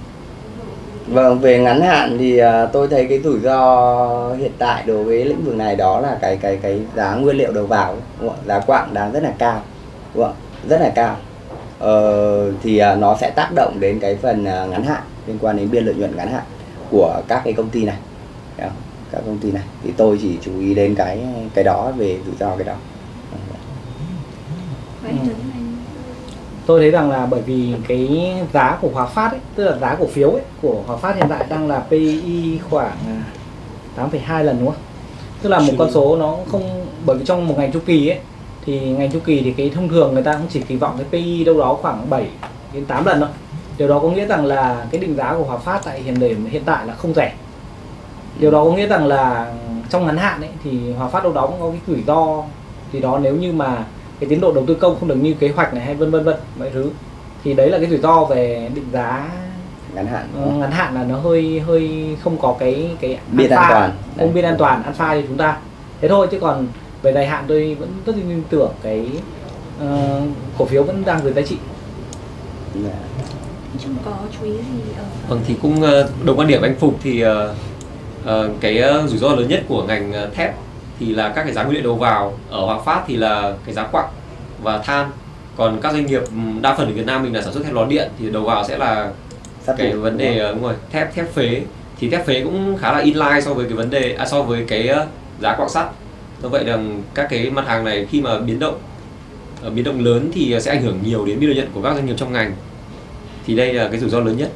Vâng, về ngắn hạn thì uh, tôi thấy cái rủi ro hiện tại đối với lĩnh vực này đó là cái cái cái giá nguyên liệu đầu vào, đúng không? Giá quặng đang rất là cao, đúng không? Rất là cao. Ờ, thì uh, nó sẽ tác động đến cái phần uh, ngắn hạn liên quan đến biên lợi nhuận ngắn hạn của các cái công ty này, các công ty này. Thì tôi chỉ chú ý đến cái cái đó, về rủi ro cái đó.
Vậy
ừ. Tôi thấy rằng là bởi vì cái giá của Hòa Phát ấy, tức là giá cổ phiếu ấy, của Hòa Phát hiện tại đang là P E khoảng tám phẩy hai lần, đúng không? Tức là một con số nó không, bởi vì trong một ngành chu kỳ ấy thì ngành chu kỳ thì cái thông thường người ta cũng chỉ kỳ vọng cái P E đâu đó khoảng bảy đến tám lần thôi. Điều đó có nghĩa rằng là cái định giá của Hòa Phát tại hiện điểm hiện tại là không rẻ. Điều đó có nghĩa rằng là trong ngắn hạn ấy thì Hòa Phát đâu đó cũng có cái rủi ro thì đó, nếu như mà cái tiến độ đầu tư công không được như kế hoạch này hay vân vân vân mọi thứ, thì đấy là cái rủi ro về định giá
ngắn hạn.
uh, ngắn hạn là nó hơi hơi không có cái cái
biên an toàn,
không biên an toàn alpha cho chúng ta, thế thôi. Chứ còn về dài hạn tôi vẫn rất tin tưởng cái uh, cổ phiếu vẫn đang giữ giá trị.
Yeah.
Chung có chú ý gì ở
Vâng, thì cũng đồng quan điểm anh Phục thì uh, uh, cái uh, rủi ro lớn nhất của ngành uh, thép thì là các cái giá nguyên liệu đầu vào. Ở Hòa Phát thì là cái giá quặng và than, còn các doanh nghiệp đa phần ở Việt Nam mình là sản xuất thép lò điện thì đầu vào sẽ là
Sắp
cái
đủ,
vấn đề uh, đúng rồi, thép thép phế. Thì thép phế cũng khá là inline so với cái vấn đề à, so với cái uh, giá quặng sắt. Do vậy rằng các cái mặt hàng này khi mà biến động uh, biến động lớn thì sẽ ảnh hưởng nhiều đến biên lợi nhuận của các doanh nghiệp trong ngành. Thì đây là cái rủi ro lớn nhất.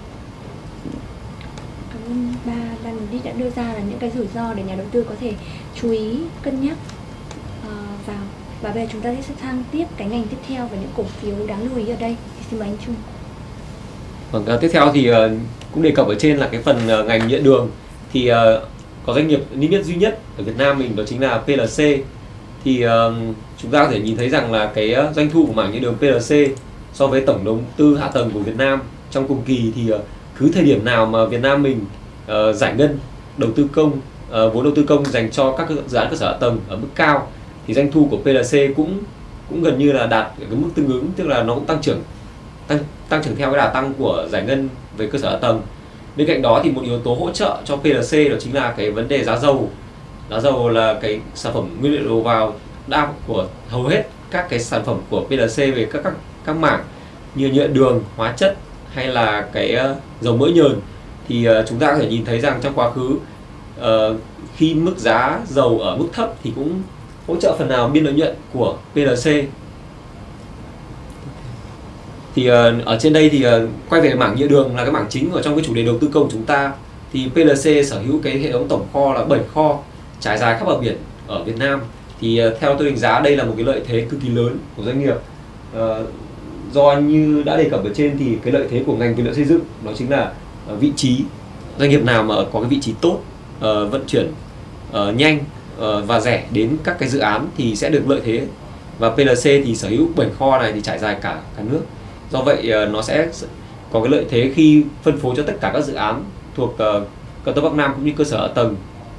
Cảm ơn ba ban giám đốc đã đưa ra là những cái rủi ro để nhà đầu tư có thể chú ý cân nhắc uh, vào. Và bây giờ chúng ta sẽ sang tiếp cái ngành tiếp theo và những cổ phiếu đáng lưu ý ở đây. Thì xin mời anh Trung.
Vâng, tiếp theo thì uh, cũng đề cập ở trên là cái phần uh, ngành nhựa đường. Thì uh, có doanh nghiệp niêm yết duy nhất ở Việt Nam mình đó chính là pê lờ xê. Thì uh, chúng ta có thể nhìn thấy rằng là cái uh, doanh thu của mảng nhựa đường pê lờ xê so với tổng đầu tư hạ tầng của Việt Nam trong cùng kỳ thì uh, cứ thời điểm nào mà Việt Nam mình uh, giải ngân đầu tư công, uh, vốn đầu tư công dành cho các dự án cơ sở hạ tầng ở mức cao thì doanh thu của pê lờ xê cũng cũng gần như là đạt cái mức tương ứng, tức là nó cũng tăng trưởng tăng tăng trưởng theo cái đà tăng của giải ngân về cơ sở hạ tầng. Bên cạnh đó thì một yếu tố hỗ trợ cho pê lờ xê đó chính là cái vấn đề giá dầu. Giá dầu là cái sản phẩm nguyên liệu đầu vào đa của hầu hết các cái sản phẩm của pê lờ xê về các các các mảng như nhựa đường, hóa chất hay là cái uh, dầu mỡ nhờn. Thì uh, chúng ta có thể nhìn thấy rằng trong quá khứ uh, khi mức giá dầu ở mức thấp thì cũng hỗ trợ phần nào biên lợi nhuận của pê lờ xê. Thì uh, ở trên đây thì uh, quay về mảng nhựa đường là cái mảng chính ở trong cái chủ đề đầu tư công của chúng ta. Thì pê lờ xê sở hữu cái hệ thống tổng kho là bảy kho trải dài khắp bờ biển ở Việt Nam. Thì uh, theo tôi đánh giá đây là một cái lợi thế cực kỳ lớn của doanh nghiệp. Uh, do như đã đề cập ở trên thì cái lợi thế của ngành vật liệu xây dựng đó chính là uh, vị trí. Doanh nghiệp nào mà có cái vị trí tốt, uh, vận chuyển uh, nhanh uh, và rẻ đến các cái dự án thì sẽ được lợi thế. Và pê lờ xê thì sở hữu bảy kho này thì trải dài cả cả nước. Do vậy uh, nó sẽ có cái lợi thế khi phân phối cho tất cả các dự án thuộc uh, cao tốc Bắc Nam cũng như cơ sở hạ tầng.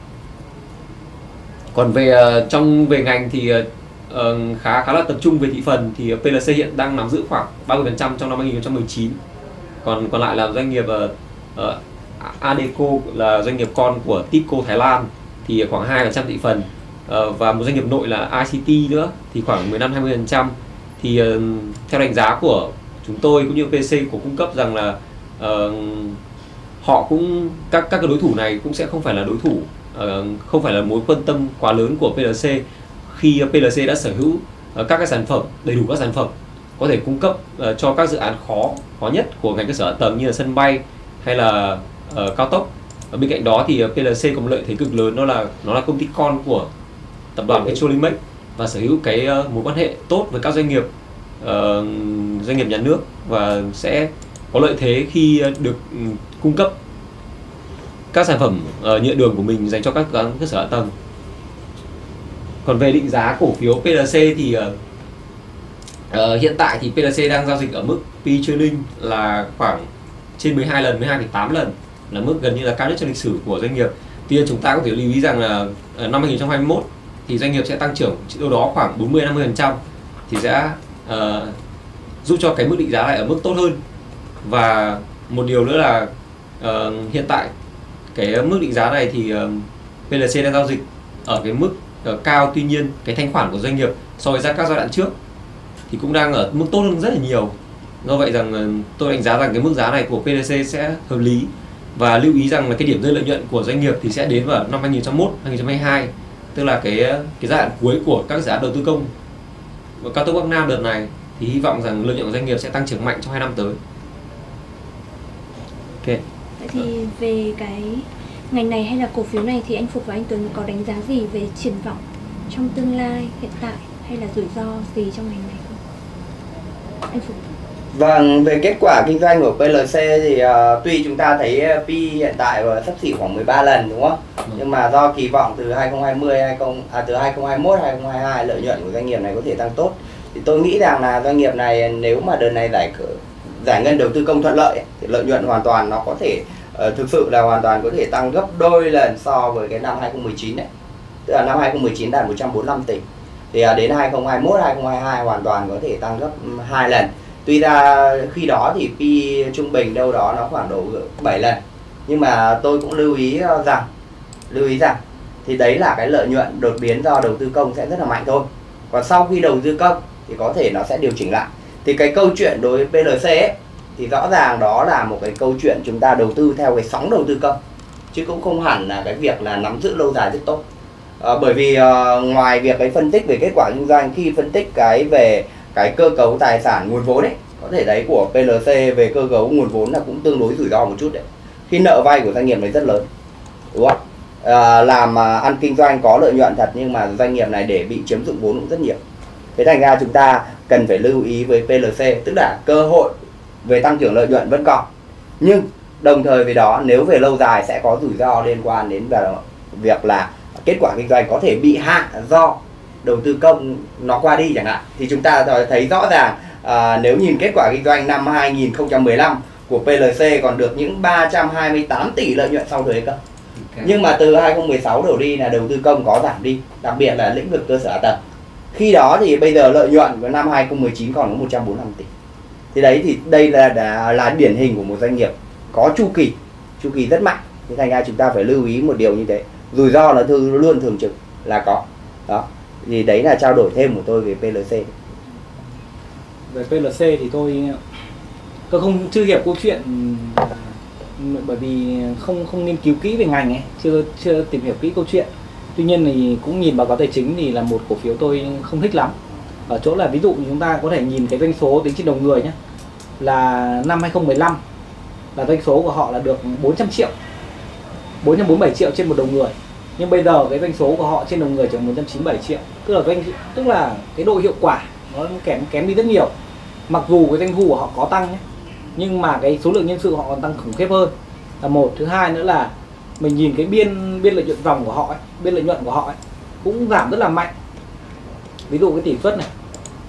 Còn về uh, trong về ngành thì uh, khá khá là tập trung về thị phần thì pê lờ xê hiện đang nắm giữ khoảng ba mươi phần trăm trong năm hai nghìn không trăm mười chín. Còn còn lại là doanh nghiệp uh, uh, Adeco là doanh nghiệp con của Tipco Thái Lan thì khoảng hai phần trăm thị phần. Uh, và một doanh nghiệp nội là i xê tê nữa thì khoảng mười lăm đến hai mươi phần trăm. Thì uh, theo đánh giá của chúng tôi cũng như pê lờ xê của cung cấp rằng là uh, họ cũng các các cái đối thủ này cũng sẽ không phải là đối thủ, uh, không phải là mối quan tâm quá lớn của pê lờ xê khi pê lờ xê đã sở hữu uh, các cái sản phẩm, đầy đủ các sản phẩm có thể cung cấp uh, cho các dự án khó khó nhất của ngành cơ sở hạ tầng như là sân bay hay là uh, cao tốc. Ở bên cạnh đó thì uh, pê lờ xê có một lợi thế cực lớn, đó là nó là công ty con của tập đoàn Petrolimex và sở hữu cái uh, mối quan hệ tốt với các doanh nghiệp uh, doanh nghiệp nhà nước và sẽ có lợi thế khi uh, được um, cung cấp các sản phẩm uh, nhựa đường của mình dành cho các dự án cơ sở hạ tầng. Còn về định giá cổ phiếu pê lờ xê thì uh, uh, hiện tại thì pê lờ xê đang giao dịch ở mức pê e trailing là khoảng trên mười hai lần, mười hai phẩy tám lần, là mức gần như là cao nhất trong lịch sử của doanh nghiệp. Tuy nhiên chúng ta có thể lưu ý rằng là uh, năm hai nghìn không trăm hai mươi mốt thì doanh nghiệp sẽ tăng trưởng đâu đó khoảng bốn mươi đến năm mươi phần trăm thì sẽ uh, giúp cho cái mức định giá lại ở mức tốt hơn. Và một điều nữa là uh, hiện tại cái mức định giá này thì uh, pê lờ xê đang giao dịch ở cái mức uh, cao, tuy nhiên cái thanh khoản của doanh nghiệp so với các giai đoạn trước thì cũng đang ở mức tốt hơn rất là nhiều. Do vậy rằng uh, tôi đánh giá rằng cái mức giá này của pê lờ xê sẽ hợp lý, và lưu ý rằng là cái điểm rơi lợi nhuận của doanh nghiệp thì sẽ đến vào năm hai nghìn không trăm hai mươi mốt, hai nghìn không trăm hai mươi hai, tức là cái cái giai đoạn cuối của các dự án đầu tư công và cao tốc Bắc Nam đợt này, thì hy vọng rằng lợi nhuận của doanh nghiệp sẽ tăng trưởng mạnh trong hai năm tới. Ok.
Vậy thì về cái ngành này hay là cổ phiếu này thì anh Phục và anh Tuấn có đánh giá gì về triển vọng trong tương lai hiện tại hay là rủi ro gì trong ngành này không? Anh Phục.
Vâng, về kết quả kinh doanh của pê lờ xê thì uh, tuy chúng ta thấy pê e hiện tại sắp xỉ khoảng mười ba lần đúng không? Ừ. Nhưng mà do kỳ vọng từ hai không hai không, hai không, à, từ hai không hai mốt, hai không hai hai lợi nhuận của doanh nghiệp này có thể tăng tốt. Thì tôi nghĩ rằng là doanh nghiệp này nếu mà đợt này giải giải ngân đầu tư công thuận lợi thì lợi nhuận hoàn toàn nó có thể uh, thực sự là hoàn toàn có thể tăng gấp đôi lần so với cái năm hai không một chín đấy. Tức là năm hai không một chín đạt một trăm bốn mươi lăm tỷ. Thì uh, đến hai không hai mốt, hai không hai hai hoàn toàn có thể tăng gấp hai lần. Tuy ra khi đó thì pê e trung bình đâu đó nó khoảng độ bảy lần. Nhưng mà tôi cũng lưu ý rằng lưu ý rằng thì đấy là cái lợi nhuận đột biến do đầu tư công sẽ rất là mạnh thôi. Còn sau khi đầu tư công thì có thể nó sẽ điều chỉnh lại. Thì cái câu chuyện đối với pê lờ xê ấy, thì rõ ràng đó là một cái câu chuyện chúng ta đầu tư theo cái sóng đầu tư công, chứ cũng không hẳn là cái việc là nắm giữ lâu dài rất tốt. À, bởi vì uh, ngoài việc cái phân tích về kết quả kinh doanh, khi phân tích cái về cái cơ cấu tài sản nguồn vốn ấy, có thể thấy của pê lờ xê về cơ cấu nguồn vốn là cũng tương đối rủi ro một chút đấy. Khi nợ vay của doanh nghiệp này rất lớn, đúng không? À, làm à, ăn kinh doanh có lợi nhuận thật nhưng mà doanh nghiệp này để bị chiếm dụng vốn cũng rất nhiều. Thế thành ra chúng ta cần phải lưu ý với pê lờ xê, tức là cơ hội về tăng trưởng lợi nhuận vẫn còn, nhưng đồng thời với đó nếu về lâu dài sẽ có rủi ro liên quan đến vào việc là kết quả kinh doanh có thể bị hạ do đầu tư công nó qua đi chẳng hạn. Thì chúng ta thấy rõ ràng à, nếu nhìn kết quả kinh doanh năm hai nghìn không trăm mười lăm của pê lờ xê còn được những ba trăm hai mươi tám tỷ lợi nhuận sau thuế cơ. Okay. Nhưng mà từ hai không một sáu đổ đi là đầu tư công có giảm đi, đặc biệt là lĩnh vực cơ sở hạ tầng. Khi đó thì bây giờ lợi nhuận của năm hai không một chín còn có một trăm bốn mươi lăm tỷ. Thì đấy thì đây là, là là điển hình của một doanh nghiệp có chu kỳ, chu kỳ rất mạnh. Thế thành ra chúng ta phải lưu ý một điều như thế. Rủi ro là thường luôn thường trực là có. Đó. Thì đấy là trao đổi thêm của tôi về pê lờ xê.
Về pê lờ xê thì tôi tôi không chưa hiểu câu chuyện, bởi vì không không nghiên cứu kỹ về ngành ấy, chưa chưa tìm hiểu kỹ câu chuyện. Tuy nhiên thì cũng nhìn báo cáo tài chính thì là một cổ phiếu tôi không thích lắm. Ở chỗ là ví dụ chúng ta có thể nhìn cái doanh số tính trên đầu người nhé, là năm hai không một lăm là doanh số của họ là được bốn trăm triệu, bốn trăm bốn mươi bảy triệu trên một đầu người. Nhưng bây giờ cái doanh số của họ trên đầu người chỉ một trăm chín mươi bảy triệu, tức là doanh tức là cái độ hiệu quả nó kém kém đi rất nhiều. Mặc dù cái doanh thu của họ có tăng nhé, nhưng mà cái số lượng nhân sự họ còn tăng khủng khiếp hơn là một. Thứ hai nữa là mình nhìn cái biên biên lợi nhuận dòng của họ ấy, biên lợi nhuận của họ ấy, cũng giảm rất là mạnh. Ví dụ cái tỷ suất này,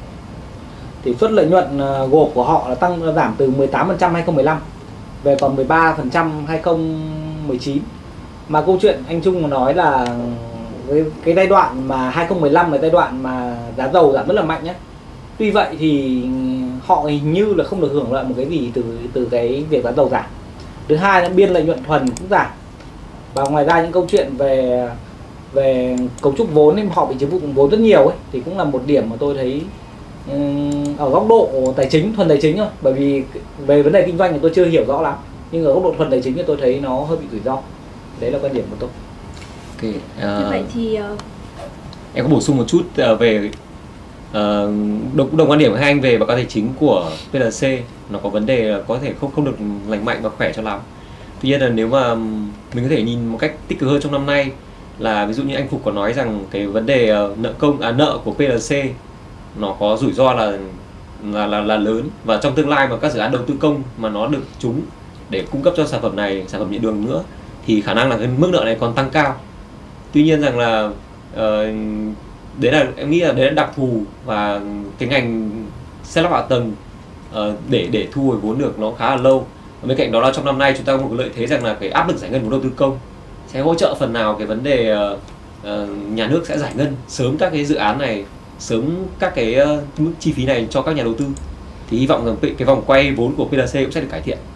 tỷ suất lợi nhuận gộp của họ là tăng giảm từ mười tám phần trăm hai không một lăm về còn mười ba phần trăm hai không một chín. Mà câu chuyện anh Trung nói là cái, cái giai đoạn mà hai không một lăm là giai đoạn mà giá dầu giảm rất là mạnh nhé. Tuy vậy thì họ hình như là không được hưởng lợi một cái gì từ từ cái việc giá dầu giảm. Thứ hai là biên lợi nhuận thuần cũng giảm. Và ngoài ra những câu chuyện về về cấu trúc vốn nên họ bị chiếm dụng vốn rất nhiều ấy, thì cũng là một điểm mà tôi thấy um, ở góc độ tài chính, thuần tài chính thôi. Bởi vì về vấn đề kinh doanh thì tôi chưa hiểu rõ lắm, nhưng ở góc độ thuần tài chính thì tôi thấy nó hơi bị rủi ro. Đấy là quan điểm của tôi.
Okay, uh,
Như vậy thì uh...
em có bổ sung một chút uh, về uh, đồng, đồng quan điểm của hai anh về báo cáo tài chính của pê lờ xê. Nó có vấn đề có thể không không được lành mạnh và khỏe cho lắm. Tuy nhiên là nếu mà mình có thể nhìn một cách tích cực hơn trong năm nay, là ví dụ như anh Phục có nói rằng cái vấn đề uh, nợ công à, nợ của pê lờ xê nó có rủi ro là là là, là lớn, và trong tương lai mà các dự án đầu tư công mà nó được trúng để cung cấp cho sản phẩm này, sản phẩm điện đường nữa, thì khả năng là cái mức nợ này còn tăng cao. Tuy nhiên rằng là uh, đấy là em nghĩ là đấy là đặc thù, và cái ngành xây lắp hạ tầng uh, để để thu hồi vốn được nó khá là lâu. Và bên cạnh đó là trong năm nay chúng ta có một lợi thế rằng là cái áp lực giải ngân vốn đầu tư công sẽ hỗ trợ phần nào cái vấn đề uh, uh, nhà nước sẽ giải ngân sớm các cái dự án này, sớm các cái uh, mức chi phí này cho các nhà đầu tư. Thì hy vọng rằng cái vòng quay vốn của pê lờ xê cũng sẽ được cải thiện.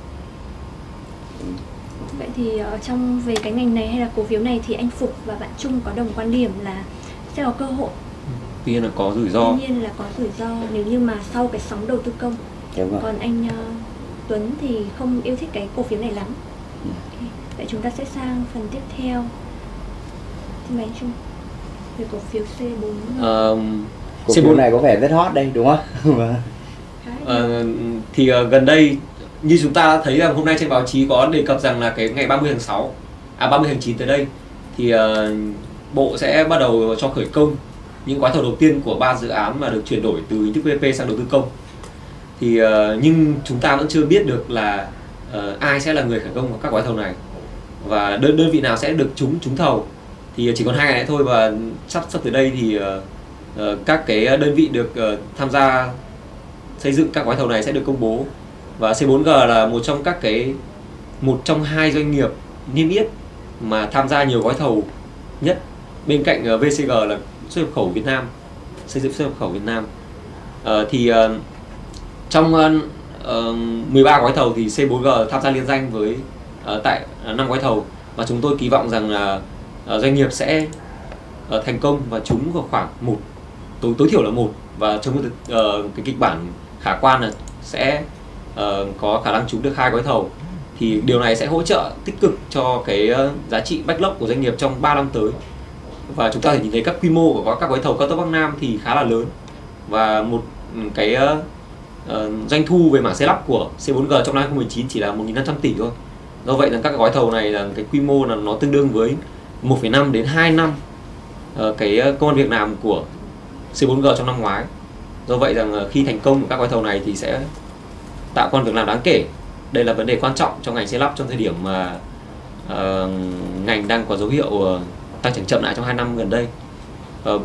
Vậy thì ở trong về cái ngành này hay là cổ phiếu này thì anh Phục và bạn Trung có đồng quan điểm là sẽ có cơ hội.
Tuy nhiên là có rủi ro.
Tuy nhiên là có rủi ro nếu như mà sau cái sóng đầu tư công. Còn anh uh, Tuấn thì không yêu thích cái cổ phiếu này lắm. Okay. Vậy chúng ta sẽ sang phần tiếp theo. Xin mời anh Trung về cổ phiếu xê bốn.
Um,
cổ phiếu này có vẻ rất hot đây đúng không?
uh, thì uh, gần đây như chúng ta thấy là hôm nay trên báo chí có đề cập rằng là cái ngày ba mươi tháng sáu, à ba mươi tháng chín tới đây thì uh, Bộ sẽ bắt đầu cho khởi công những gói thầu đầu tiên của ba dự án mà được chuyển đổi từ hình thức pê pê pê sang đầu tư công. Thì uh, nhưng chúng ta vẫn chưa biết được là uh, ai sẽ là người khởi công các gói thầu này và đơn đơn vị nào sẽ được trúng trúng thầu. Thì chỉ còn hai ngày nữa thôi và sắp sắp tới đây thì uh, uh, các cái đơn vị được uh, tham gia xây dựng các gói thầu này sẽ được công bố. Và xê bốn giê là một trong các cái một trong hai doanh nghiệp niêm yết mà tham gia nhiều gói thầu nhất, bên cạnh uh, vê xê giê là xuất nhập khẩu Việt Nam, xây dựng xuất nhập khẩu Việt Nam. Uh, thì uh, trong uh, mười ba gói thầu thì xê bốn giê tham gia liên danh với uh, tại năm gói thầu, và chúng tôi kỳ vọng rằng là uh, doanh nghiệp sẽ uh, thành công và trúng vào khoảng một, tối tối thiểu là một, và trong uh, cái kịch bản khả quan là sẽ uh, có khả năng trúng được hai gói thầu. Thì điều này sẽ hỗ trợ tích cực cho cái uh, giá trị backlog của doanh nghiệp trong ba năm tới. Và chúng ta thể nhìn thấy các quy mô của các gói thầu cao tốc Bắc Nam thì khá là lớn, và một cái uh, uh, doanh thu về mảng xây lắp của xê bốn giê trong năm hai không một chín chỉ là một nghìn năm trăm tỷ thôi. Do vậy là các gói thầu này là cái quy mô là nó tương đương với một phẩy năm đến hai năm uh, cái công ăn việc làm của xê bốn giê trong năm ngoái. Do vậy rằng uh, khi thành công của các gói thầu này thì sẽ tạo công ăn việc làm đáng kể. Đây là vấn đề quan trọng trong ngành xây lắp trong thời điểm mà uh, ngành đang có dấu hiệu uh, tăng trưởng chậm lại trong hai năm gần đây. Uh,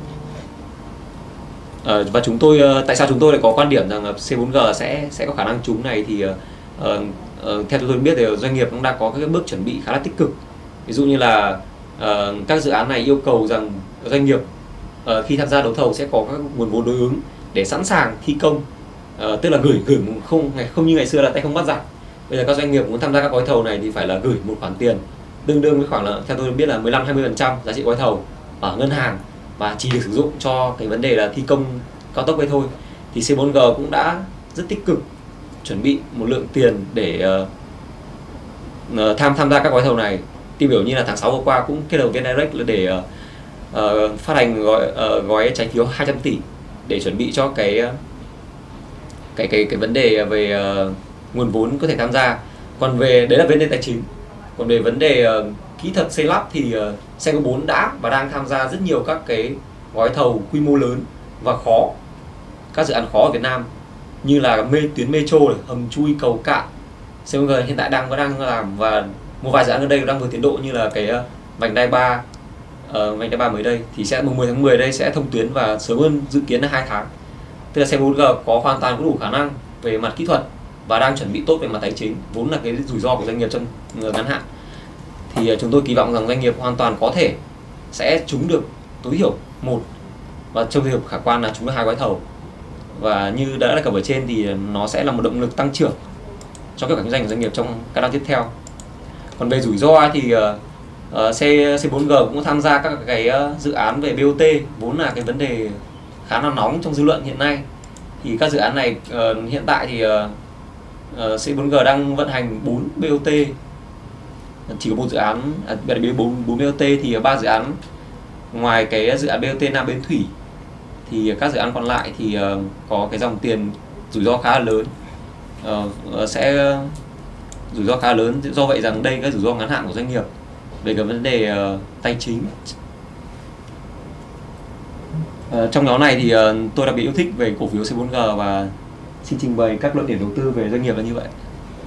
uh, và chúng tôi uh, tại sao chúng tôi lại có quan điểm rằng uh, xê bốn giê sẽ sẽ có khả năng trúng này thì uh, uh, uh, theo tôi biết thì doanh nghiệp cũng đã có các bước chuẩn bị khá là tích cực. Ví dụ như là uh, các dự án này yêu cầu rằng doanh nghiệp uh, khi tham gia đấu thầu sẽ có các nguồn vốn đối ứng để sẵn sàng thi công, uh, tức là gửi gửi không không như ngày xưa là tay không bắt giặc. Bây giờ các doanh nghiệp muốn tham gia các gói thầu này thì phải là gửi một khoản tiền tương đương với khoảng là theo tôi biết là mười lăm đến hai mươi phần trăm giá trị gói thầu ở ngân hàng, và chỉ được sử dụng cho cái vấn đề là thi công cao tốc ấy thôi. Thì xê bốn giê cũng đã rất tích cực chuẩn bị một lượng tiền để uh, tham tham gia các gói thầu này. Tiêu biểu như là tháng sáu vừa qua cũng kết hợp với Direct là để uh, uh, phát hành gói uh, gói trái phiếu hai trăm tỷ để chuẩn bị cho cái cái cái cái vấn đề về uh, nguồn vốn có thể tham gia. Còn về đấy là vấn đề tài chính. Còn về vấn đề uh, kỹ thuật xây lắp thì uh, Senco bốn đã và đang tham gia rất nhiều các cái gói thầu quy mô lớn và khó, các dự án khó ở Việt Nam như là mê, tuyến metro này, hầm chui, cầu cạn. Senco hiện tại đang có đang làm, và một vài dự án ở đây đang vượt tiến độ như là cái uh, vành đai ba, uh, vành đai ba mới đây thì sẽ mùng mười tháng mười đây sẽ thông tuyến và sớm hơn dự kiến là hai tháng. Tức là xê bốn giê có hoàn toàn có đủ khả năng về mặt kỹ thuật và đang chuẩn bị tốt về mặt tài chính, vốn là cái rủi ro của doanh nghiệp trong ngắn hạn. Thì chúng tôi kỳ vọng rằng doanh nghiệp hoàn toàn có thể sẽ trúng được tối thiểu một, và trong trường hợp khả quan là trúng được hai gói thầu. Và như đã đề cập ở trên thì nó sẽ là một động lực tăng trưởng cho kết quả kinh doanh của doanh nghiệp trong các năm tiếp theo. Còn về rủi ro thì uh, xê bốn giê cũng tham gia các cái uh, dự án về bê o tê, vốn là cái vấn đề khá là nóng trong dư luận hiện nay. Thì các dự án này uh, hiện tại thì uh, uh, xê bốn giê đang vận hành bốn bê o tê, chỉ có một dự án à, bốn bê o tê thì ba dự án ngoài cái dự án bê o tê Nam Bến Thủy thì các dự án còn lại thì uh, có cái dòng tiền rủi ro khá là lớn, uh, sẽ uh, rủi ro khá là lớn. Do vậy rằng đây cái rủi ro ngắn hạn của doanh nghiệp về cái vấn đề uh, tài chính. Uh, trong nhóm này thì uh, tôi đặc biệt yêu thích về cổ phiếu xê bốn giê và xin trình bày các luận điểm đầu tư về doanh nghiệp là như vậy.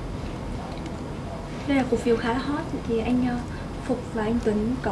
Đây là cổ phiếu khá là hot, thì anh uh, Phục và anh Tuấn có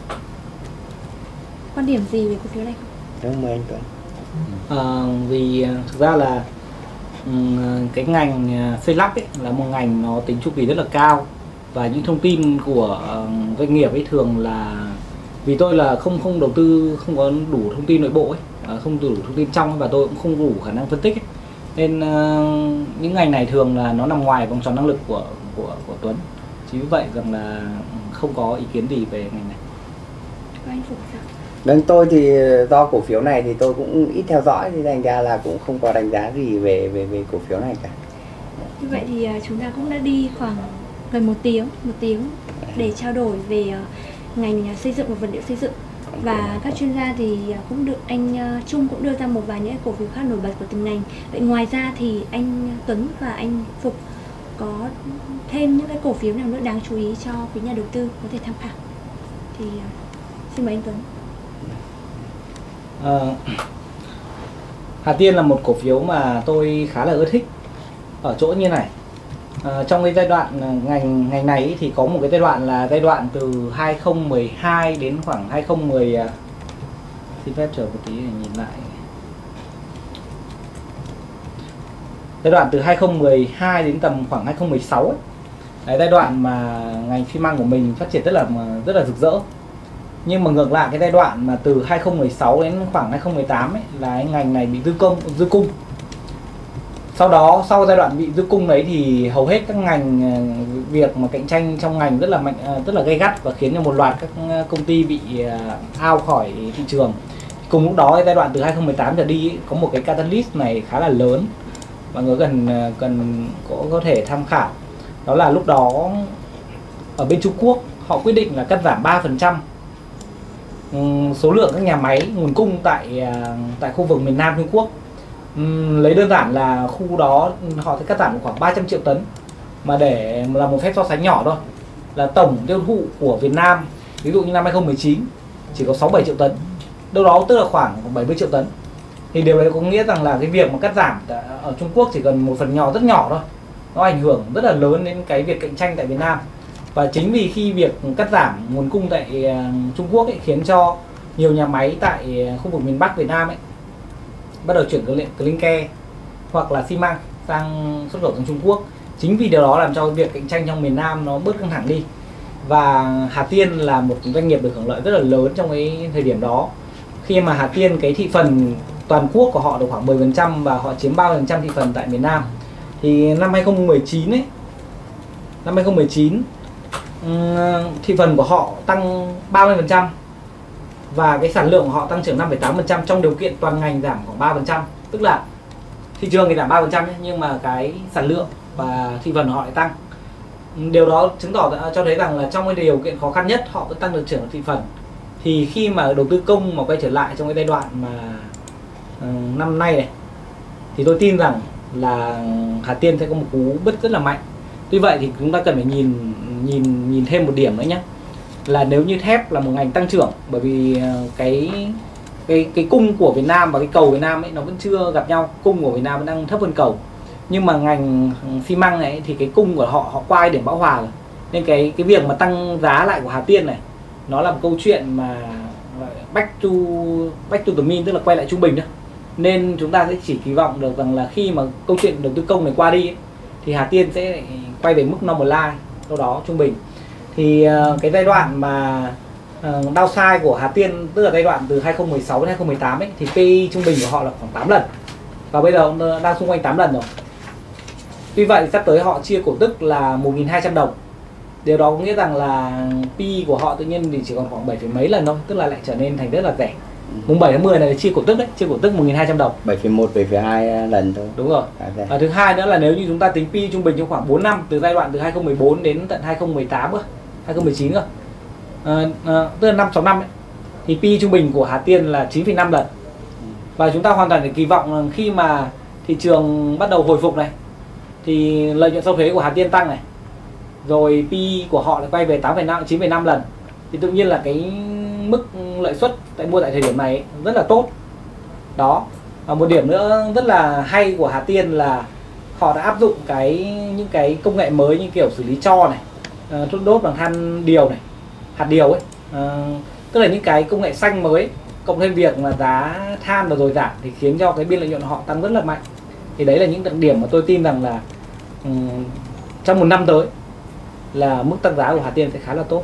quan điểm gì về cổ phiếu này không?
Đúng, mời anh Tuấn.
À, vì thực ra là um, cái ngành xây lắp ấy là một ngành nó tính chu kỳ rất là cao, và những thông tin của uh, doanh nghiệp ấy thường là, vì tôi là không không đầu tư, không có đủ thông tin nội bộ ấy, uh, không đủ thông tin trong, và tôi cũng không đủ khả năng phân tích ấy. Nên uh, những ngành này thường là nó nằm ngoài vòng tròn năng lực của của của Tuấn. Chính vì vậy rằng là không có ý kiến gì về ngành này.
Và anh Phục sao?
Vâng, tôi thì do cổ phiếu này thì tôi cũng ít theo dõi, thì thành ra là cũng không có đánh giá gì về về về cổ phiếu này cả.
Như vậy thì uh, chúng ta cũng đã đi khoảng gần một tiếng, một tiếng để trao đổi về uh, ngành xây dựng và vật liệu xây dựng. Và các chuyên gia thì cũng được, anh uh, Trung cũng đưa ra một vài những cổ phiếu khác nổi bật của từng ngành. Vậy ngoài ra thì anh Tuấn và anh Phục có thêm những cái cổ phiếu nào nữa đáng chú ý cho quý nhà đầu tư có thể tham khảo? Thì uh, xin mời anh Tuấn.
À, Hà Tiên là một cổ phiếu mà tôi khá là ưa thích ở chỗ như này. À, trong cái giai đoạn ngành ngành này thì có một cái giai đoạn là giai đoạn từ hai không một hai đến khoảng hai không một không. Xin phép chờ một tí để nhìn lại. Giai đoạn từ hai không một hai đến tầm khoảng hai không một sáu ấy. Đấy, giai đoạn mà ngành xi măng của mình phát triển rất là rất là rực rỡ. Nhưng mà ngược lại cái giai đoạn mà từ hai không một sáu đến khoảng hai không một tám ấy, là cái ngành này bị dư công dư cung. Sau đó sau giai đoạn bị dư cung đấy thì hầu hết các ngành việc mà cạnh tranh trong ngành rất là mạnh, rất là gay gắt và khiến cho một loạt các công ty bị out khỏi thị trường. Cùng lúc đó giai đoạn từ hai không một tám trở đi có một cái catalyst này khá là lớn, mọi người cần cần có có thể tham khảo. Đó là lúc đó ở bên Trung Quốc họ quyết định là cắt giảm ba phần trăm số lượng các nhà máy nguồn cung tại tại khu vực miền Nam Trung Quốc. Uhm, lấy đơn giản là khu đó họ sẽ cắt giảm khoảng ba trăm triệu tấn, mà để là một phép so sánh nhỏ thôi, là tổng tiêu thụ của Việt Nam ví dụ như năm hai không một chín chỉ có sáu bảy triệu tấn, đâu đó tức là khoảng bảy mươi triệu tấn. Thì điều đấy có nghĩa rằng là cái việc mà cắt giảm ở Trung Quốc chỉ cần một phần nhỏ rất nhỏ thôi, nó ảnh hưởng rất là lớn đến cái việc cạnh tranh tại Việt Nam. Và chính vì khi việc cắt giảm nguồn cung tại Trung Quốc ấy, khiến cho nhiều nhà máy tại khu vực miền Bắc Việt Nam ấy bắt đầu chuyển clinker hoặc là xi măng sang xuất khẩu sang Trung Quốc. Chính vì điều đó làm cho việc cạnh tranh trong miền Nam nó bớt căng thẳng đi. Và Hà Tiên là một doanh nghiệp được hưởng lợi rất là lớn trong cái thời điểm đó, khi mà Hà Tiên cái thị phần toàn quốc của họ được khoảng mười phần trăm và họ chiếm ba mươi phần trăm thị phần tại miền Nam. Thì năm hai không một chín ấy, năm hai không một chín thị phần của họ tăng ba mươi phần trăm và cái sản lượng của họ tăng trưởng năm phẩy tám phần trăm trong điều kiện toàn ngành giảm khoảng ba phần trăm. Tức là thị trường thì giảm ba phần trăm nhưng mà cái sản lượng và thị phần của họ lại tăng. Điều đó chứng tỏ cho thấy rằng là trong cái điều kiện khó khăn nhất họ vẫn tăng được trưởng thị phần. Thì khi mà đầu tư công mà quay trở lại trong cái giai đoạn mà uh, năm nay này, thì tôi tin rằng là Hà Tiên sẽ có một cú bứt rất là mạnh. Tuy vậy thì chúng ta cần phải nhìn nhìn nhìn thêm một điểm nữa nhé, là nếu như thép là một ngành tăng trưởng, bởi vì cái cái cái cung của Việt Nam và cái cầu Việt Nam ấy nó vẫn chưa gặp nhau, cung của Việt Nam vẫn đang thấp hơn cầu. Nhưng mà ngành xi măng này thì cái cung của họ họ qua điểm bão hòa rồi, nên cái cái việc mà tăng giá lại của Hà Tiên này nó là một câu chuyện mà back to back to the mean, tức là quay lại trung bình thôi. Nên chúng ta sẽ chỉ kỳ vọng được rằng là khi mà câu chuyện đầu tư công này qua đi ấy, thì Hà Tiên sẽ quay về mức normalize đâu đó trung bình. Thì uh, cái giai đoạn mà uh, downside của Hà Tiên, tức là giai đoạn từ hai không một sáu đến hai không một tám ấy, thì pê e trung bình của họ là khoảng tám lần và bây giờ đang xung quanh tám lần rồi. Tuy vậy sắp tới họ chia cổ tức là một nghìn hai trăm đồng. Điều đó có nghĩa rằng là pê e của họ tự nhiên thì chỉ còn khoảng bảy phẩy mấy lần thôi, tức là lại trở nên thành rất là rẻ. Mùng bảy tháng mười này là chia cổ tức đấy, chia cổ tức một nghìn hai trăm đồng,
bảy phẩy một, bảy phẩy hai lần thôi.
Đúng rồi. Và thứ hai nữa là nếu như chúng ta tính pê e trung bình trong khoảng bốn năm, từ giai đoạn từ hai không một bốn đến tận hai không một tám cơ, hai không một chín cơ, à, à, tức là năm sáu năm ấy, thì pê e trung bình của Hà Tiên là chín phẩy năm lần. Và chúng ta hoàn toàn để kỳ vọng là khi mà thị trường bắt đầu hồi phục này thì lợi nhuận sau thuế của Hà Tiên tăng này, rồi pê e của họ lại quay về tám phẩy năm, chín phẩy năm lần, thì tự nhiên là cái mức lợi suất tại mua tại thời điểm này rất là tốt. Đó. Và một điểm nữa rất là hay của Hà Tiên là họ đã áp dụng cái những cái công nghệ mới như kiểu xử lý tro này, uh, đốt đốt bằng than điều này, hạt điều ấy, uh, tức là những cái công nghệ xanh mới, cộng thêm việc mà giá than và rồi giảm thì khiến cho cái biên lợi nhuận họ tăng rất là mạnh. Thì đấy là những đặc điểm mà tôi tin rằng là um, trong một năm tới là mức tăng giá của Hà Tiên sẽ khá là tốt.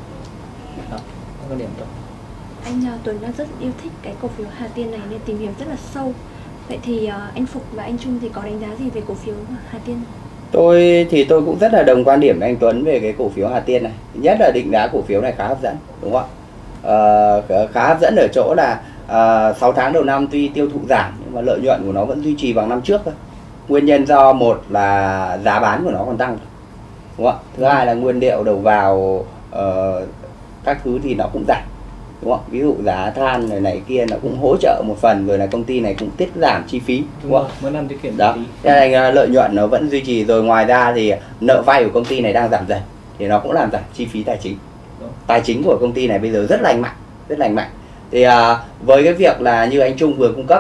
Đó, cái điểm đó.
Anh uh, Tuấn đã rất yêu thích cái cổ phiếu Hà Tiên này nên tìm hiểu rất là sâu. Vậy thì uh, anh Phục và anh Trung thì có đánh giá gì về cổ phiếu Hà Tiên?
Tôi thì tôi cũng rất là đồng quan điểm với anh Tuấn về cái cổ phiếu Hà Tiên này. Nhất là định giá cổ phiếu này khá hấp dẫn, đúng không ạ? Uh, khá hấp dẫn ở chỗ là uh, sáu tháng đầu năm tuy tiêu thụ giảm nhưng mà lợi nhuận của nó vẫn duy trì bằng năm trước thôi. Nguyên nhân do một là giá bán của nó còn tăng, đúng không ạ? Thứ hai là nguyên liệu đầu vào uh, các thứ thì nó cũng giảm, đúng không? Ví dụ giá than này này kia nó cũng hỗ trợ một phần, rồi là công ty này cũng tiết giảm chi phí, đúng, đúng không?
Mỗi năm tiết kiệm
đó. Thế nên lợi nhuận nó vẫn duy trì, rồi ngoài ra thì nợ vay của công ty này đang giảm dần thì nó cũng làm giảm chi phí tài chính. Đúng. Tài chính của công ty này bây giờ rất lành mạnh, rất lành mạnh. Thì à, với cái việc là như anh Trung vừa cung cấp ấy,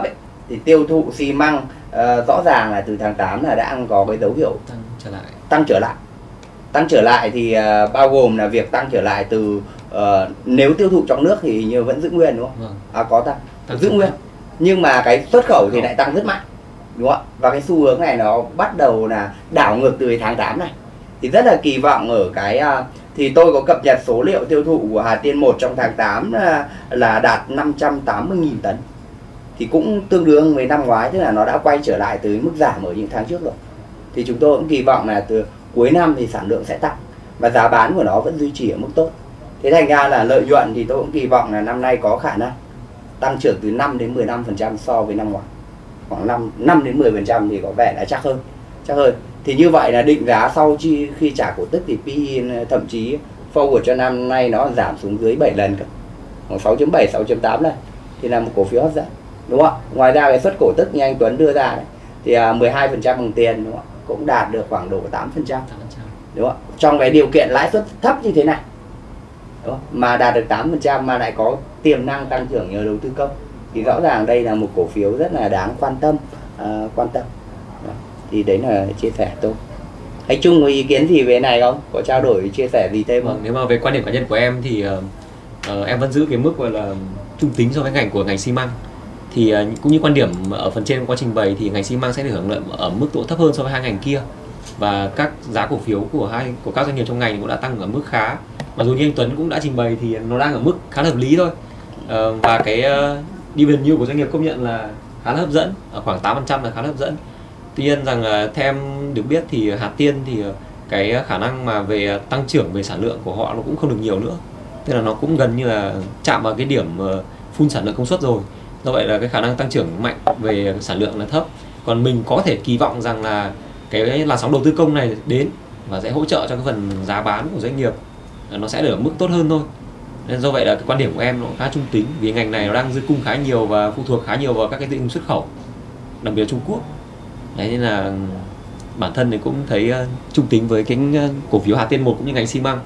thì tiêu thụ xi măng uh, rõ ràng là từ tháng tám là đã có cái dấu hiệu
tăng trở lại.
Tăng trở lại. Tăng trở lại thì uh, bao gồm là việc tăng trở lại từ uh, nếu tiêu thụ trong nước thì như vẫn giữ nguyên đúng không?
Vâng.
À, có tăng,
tăng
giữ nguyên. Nhưng mà cái xuất khẩu thì lại tăng rất mạnh, đúng không? Và cái xu hướng này nó bắt đầu là đảo ngược từ tháng tám này. Thì rất là kỳ vọng ở cái uh, thì tôi có cập nhật số liệu tiêu thụ của Hà Tiên một trong tháng tám là, là đạt năm trăm tám mươi nghìn tấn. Thì cũng tương đương với năm ngoái, tức là nó đã quay trở lại từ mức giảm ở những tháng trước rồi. Thì chúng tôi cũng kỳ vọng là từ cuối năm thì sản lượng sẽ tăng và giá bán của nó vẫn duy trì ở mức tốt. Thế thành ra là lợi nhuận thì tôi cũng kỳ vọng là năm nay có khả năng tăng trưởng từ năm đến mười lăm phần trăm so với năm ngoái. Khoảng năm đến mười phần trăm thì có vẻ đã chắc hơn. Chắc hơn. Thì như vậy là định giá sau chi khi trả cổ tức thì pê e thậm chí forward cho năm nay nó giảm xuống dưới bảy lần cơ. Khoảng sáu chấm bảy, sáu chấm tám lần. Thì là một cổ phiếu hấp dẫn. Đúng không ạ? Ngoài ra cái suất cổ tức như anh Tuấn đưa ra đấy, thì mười hai phần trăm bằng tiền, đúng không ạ? Cũng đạt được khoảng độ tám phần trăm. Đúng không? Trong cái điều kiện lãi suất thấp như thế này, đúng không? Mà đạt được tám phần trăm mà lại có tiềm năng tăng trưởng nhờ đầu tư công, thì rõ ràng đây là một cổ phiếu rất là đáng quan tâm. Uh, quan tâm. Đó. Thì đấy là chia sẻ tôi. Anh Trung có ý kiến gì về này không? Có trao đổi chia sẻ gì thêm không?
Vâng, nếu mà về quan điểm cá nhân của em thì uh, uh, em vẫn giữ cái mức gọi là trung tính so với ngành của ngành xi măng. Thì uh, cũng như quan điểm ở phần trên quá trình bày thì ngành xi măng sẽ được hưởng lợi ở mức độ thấp hơn so với hai ngành kia. Và các giá cổ phiếu của hai của các doanh nghiệp trong ngành cũng đã tăng ở mức khá. Mặc dù như anh Tuấn cũng đã trình bày thì nó đang ở mức khá hợp lý thôi. Uh, và cái uh, dividend yield của doanh nghiệp công nhận là khá là hấp dẫn, ở khoảng tám phần trăm là khá là hấp dẫn. Tuy nhiên rằng uh, theo em được biết thì Hà Tiên thì uh, cái khả năng mà về tăng trưởng về sản lượng của họ nó cũng không được nhiều nữa. Tức là nó cũng gần như là chạm vào cái điểm uh, full sản lượng công suất rồi. Do vậy là cái khả năng tăng trưởng mạnh về sản lượng là thấp. Còn mình có thể kỳ vọng rằng là cái làn sóng đầu tư công này đến và sẽ hỗ trợ cho cái phần giá bán của doanh nghiệp nó sẽ được ở mức tốt hơn thôi. Nên do vậy là cái quan điểm của em nó khá trung tính, vì ngành này nó đang dư cung khá nhiều và phụ thuộc khá nhiều vào các cái thị trường xuất khẩu, đặc biệt là Trung Quốc. Đấy, nên là bản thân thì cũng thấy uh, trung tính với cái uh, cổ phiếu Hà Tiên một cũng như ngành xi măng.